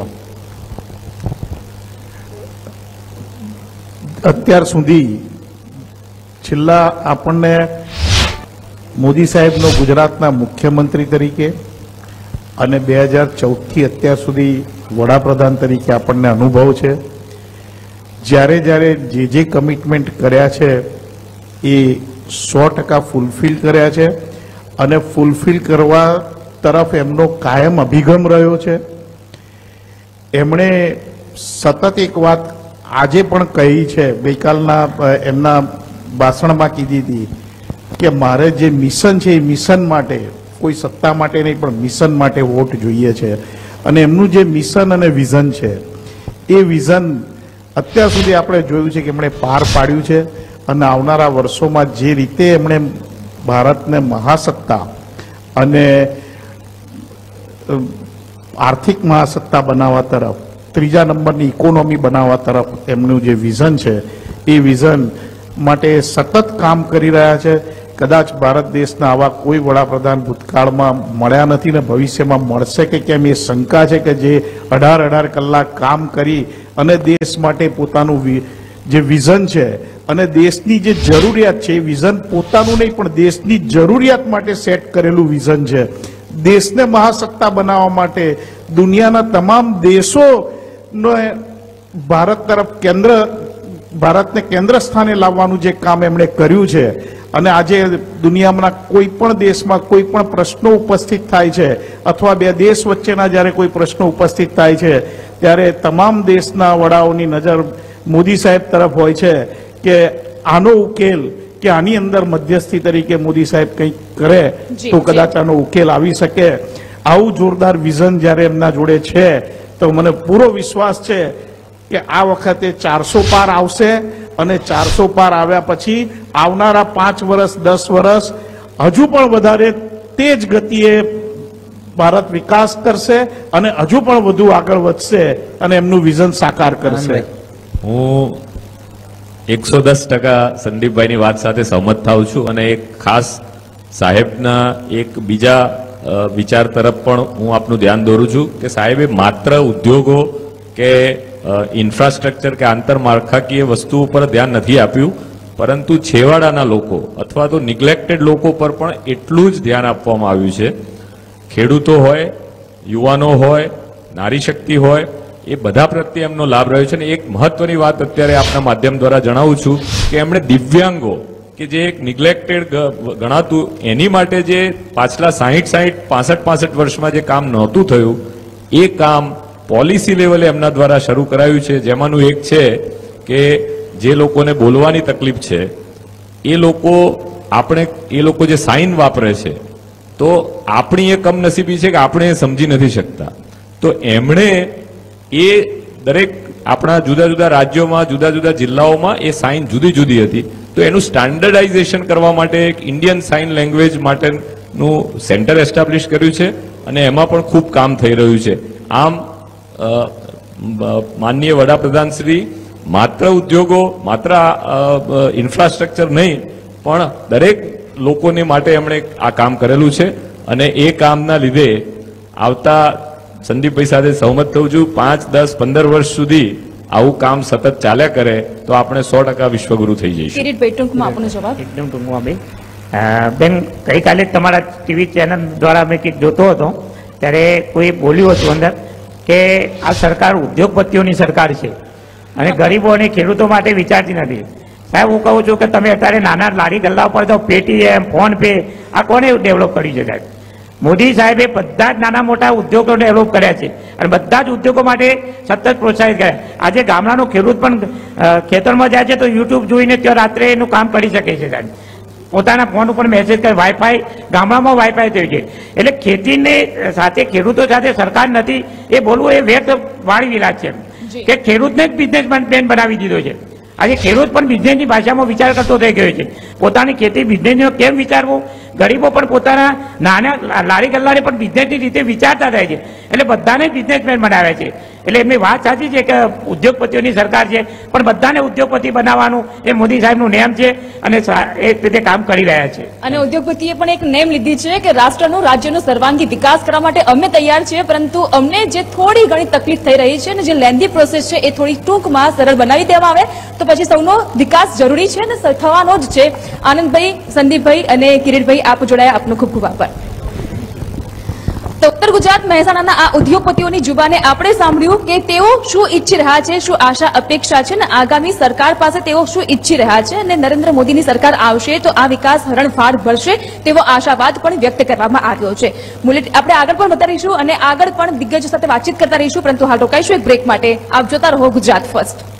અત્યાર સુધી છેલ્લા આપણને મોદી સાહેબનો ગુજરાતના મુખ્યમંત્રી તરીકે અને 2014થી અત્યાર સુધી વડાપ્રધાન તરીકે આપણને અનુભવ છે. જ્યારે જ્યારે જે કમિટમેન્ટ કર્યા છે એ 100% ફૂલફિલ કર્યા છે, અને ફૂલફિલ કરવા તરફ એમનો કાયમ અભિગમ રહ્યો છે. એમણે સતત એક વાત આજે પણ કહી છે, ગઈકાલના એમના ભાષણમાં કીધી હતી કે મારે જે મિશન છે એ મિશન માટે, કોઈ સત્તા માટે નહીં પણ મિશન માટે વોટ જોઈએ છે. અને એમનું જે મિશન અને વિઝન છે એ વિઝન અત્યાર સુધી આપણે જોયું છે કે એમણે પાર પાડ્યું છે, અને આવનારા વર્ષોમાં જે રીતે એમણે ભારતને મહાસત્તા અને આર્થિક મહાસત્તા બનાવવા તરફ, ત્રીજા નંબરની ઇકોનોમી બનાવવા તરફ એમનું જે વિઝન છે એ વિઝન માટે સતત કામ કરી રહ્યા છે. કદાચ ભારત દેશના આવા કોઈ વડાપ્રધાન ભૂતકાળમાં મળ્યા નથી ને ભવિષ્યમાં મળશે કે કેમ એ શંકા છે, કે જે 18 કલાક કામ કરી અને દેશ માટે પોતાનું જે વિઝન છે અને દેશની જે જરૂરિયાત છે એ વિઝન પોતાનું નહીં પણ દેશની જરૂરિયાત માટે સેટ કરેલું વિઝન છે. દેશને મહાસત્તા બનાવવા માટે દુનિયાના તમામ દેશોનો ભારત તરફ ભારતને કેન્દ્ર સ્થાને લાવવાનું જે કામ એમણે કર્યું છે, અને આજે દુનિયામાં કોઈ પણ દેશમાં કોઈ પણ પ્રશ્નો ઉપસ્થિત થાય છે અથવા બે દેશ વચ્ચેના જ્યારે કોઈ પ્રશ્નો ઉપસ્થિત થાય છે ત્યારે તમામ દેશના વડાઓની નજર મોદી સાહેબ તરફ હોય છે કે આનો ઉકેલ કે આની અંદર મધ્યસ્થી તરીકે મોદી સાહેબ કંઈક કરે તો કદાચ આનો ઉકેલ આવી શકે. આવું જોરદાર વિઝન જ્યારે એમના જોડે છે તો મને પૂરો વિશ્વાસ છે કે આ વખતે 400 પાર આવશે અને 400 પાર આવ્યા પછી આવનારા 5 વર્ષ 10 વર્ષ હજુ પણ વધારે તેજ ગતિએ ભારત વિકાસ કરશે અને હજુ પણ વધુ આગળ વધશે અને એમનું વિઝન સાકાર કરશે. હું 110% સંદીપભાઈની વાત સાથે સહમત થાઉં છું અને એક ખાસ સાહેબના એક બીજા વિચાર તરફ પણ હું આપનું ધ્યાન દોરું છું કે સાહેબે માત્ર ઉદ્યોગો કે ઇન્ફ્રાસ્ટ્રક્ચર કે આંતરમાળખાકીય વસ્તુઓ પર ધ્યાન નથી આપ્યું, પરંતુ છેવાડાના લોકો અથવા તો નિગ્લેક્ટેડ લોકો પર પણ એટલું જ ધ્યાન આપવામાં આવ્યું છે. ખેડૂતો હોય, યુવાનો હોય, નારી શક્તિ હોય, એ બધા પ્રત્યે એમનો લાભ રહ્યો છે. અને એક મહત્વની વાત અત્યારે આપના માધ્યમ દ્વારા જણાવું છું કે એમણે દિવ્યાંગો કે જે એક નિગ્લેક્ટેડ ગણાતું એની માટે જે પાછલા 65 વર્ષમાં જે કામ નહોતું થયું એ કામ પોલિસી લેવલે એમના દ્વારા શરૂ કરાયું છે. જેમાંનું એક છે કે જે લોકોને બોલવાની તકલીફ છે એ લોકો જે સાઇન વાપરે છે તો આપણી એ કમનસીબી છે કે આપણે એ સમજી નથી શકતા. તો એમણે એ દરેક આપણા જુદા જુદા રાજ્યોમાં જુદા જુદા જિલ્લાઓમાં એ સાઇન જુદી જુદી હતી, તો એનું સ્ટાન્ડર્ડાઇઝેશન કરવા માટે એક ઇન્ડિયન સાઇન લેંગ્વેજ માટેનું સેન્ટર એસ્ટાબ્લિશ કર્યું છે અને એમાં પણ ખૂબ કામ થઈ રહ્યું છે. આમ માનનીય વડાપ્રધાન શ્રી માત્ર ઉદ્યોગો, માત્ર ઇન્ફ્રાસ્ટ્રક્ચર નહીં પણ દરેક લોકોને માટે એમણે આ કામ કરેલું છે અને એ કામના લીધે આવતા સંદીપભાઈ સાથે સહમત થઉં છું 5, 10, 15 વર્ષ સુધી આવું કામ સતત ચાલ્યા કરે તો આપણે 100% વિશ્વગુરુ થઈ જઈશું. કિરીટભાઈ, ટૂંકમાં આપનો જવાબ. એકદમ ટૂંકમાં બેન ગઈકાલે તમારા ટીવી ચેનલ દ્વારા મેં જોતો હતો ત્યારે કોઈ બોલ્યું હતું અંદર કે આ સરકાર ઉદ્યોગપતિઓની સરકાર છે અને ગરીબો અને ખેડૂતો માટે વિચારતી નથી. સાહેબ, હું કહું છું કે તમે અત્યારે નાના લારી ગલ્લા ઉપર તો પેટીએમ, ફોન પે આ કોને ડેવલપ કર્યું છે સાહેબ? મોદી સાહેબે બધા જ નાના મોટા ઉદ્યોગો ડેવલપ કર્યા છે અને બધા જ ઉદ્યોગો માટે સતત પ્રોત્સાહિત કર્યા. આજે ગામડાનો ખેડૂત પણ ખેતરમાં જાય છે તો યુટ્યુબ જોઈને ત્યાં રાત્રે એનું કામ કરી શકે છે સાહેબ. પોતાના ફોન ઉપર મેસેજ કરે, વાઈફાઈ ગામડામાં વાઈફાઈ થયું છે. એટલે ખેતીને સાથે ખેડૂતો સાથે સરકાર નથી એ બોલવું એ વ્યર્થ વાળી વિલાસ છે કે ખેડૂતને જ બિઝનેસમેન બનાવી દીધો છે. આજે ખેડૂત પણ બિઝનેસની ભાષામાં વિચાર કરતો થઈ ગયો છે. પોતાની ખેતી બિઝનેસનો કેમ વિચારવું, ગરીબો પણ પોતાના નાના લારી ગલ્લાને પણ બિઝનેસની રીતે વિચારતા થાય છે. એટલે બધાને બિઝનેસમેન બનાવ્યા છે. એટલે એમની વાત સાચી છે કે ઉદ્યોગપતિઓની સરકાર છે, પણ બધાને ઉદ્યોગપતિ બનાવવાનું એ મોદી સાહેબનું નેમ છે અને એ રીતે કામ કરી રહ્યા છે. અને ઉદ્યોગપતિએ પણ એક નેમ લીધી છે કે રાષ્ટ્રનો, રાજ્યનો સર્વાંગી વિકાસ કરવા માટે અમે તૈયાર છીએ, પરંતુ અમને જે થોડી ઘણી તકલીફ થઈ રહી છે અને જે લેન્ધી પ્રોસેસ છે એ થોડી ટૂંકમાં સરળ બનાવી દેવામાં આવે તો પછી સૌનો વિકાસ જરૂરી છે અને થવાનો જ છે. આનંદભાઈ, સંદીપભાઈ અને કિરીટભાઈ, આપ જોડાયા, આપનો ખૂબ ખૂબ આભાર. તો ઉત્તર ગુજરાત મહેસાણાના આ ઉદ્યોગપતિઓની જુબાને આપણે સાંભળ્યું કે તેઓ શું ઈચ્છી રહ્યા છે, શું આશા અપેક્ષા છે અને આગામી સરકાર પાસે તેઓ શું ઈચ્છી રહ્યા છે. અને નરેન્દ્ર મોદીની સરકાર આવશે તો આ વિકાસ હરણફાળ ભરશે તેવો આશાવાદ પણ વ્યક્ત કરવામાં આવ્યો છે. આપણે આગળ પણ વધતા રહીશું અને આગળ પણ દિગ્ગજો સાથે વાતચીત કરતા રહીશું, પરંતુ હાલ રોકાઈશું એક બ્રેક માટે. આપ જોતા રહો ગુજરાત ફર્સ્ટ.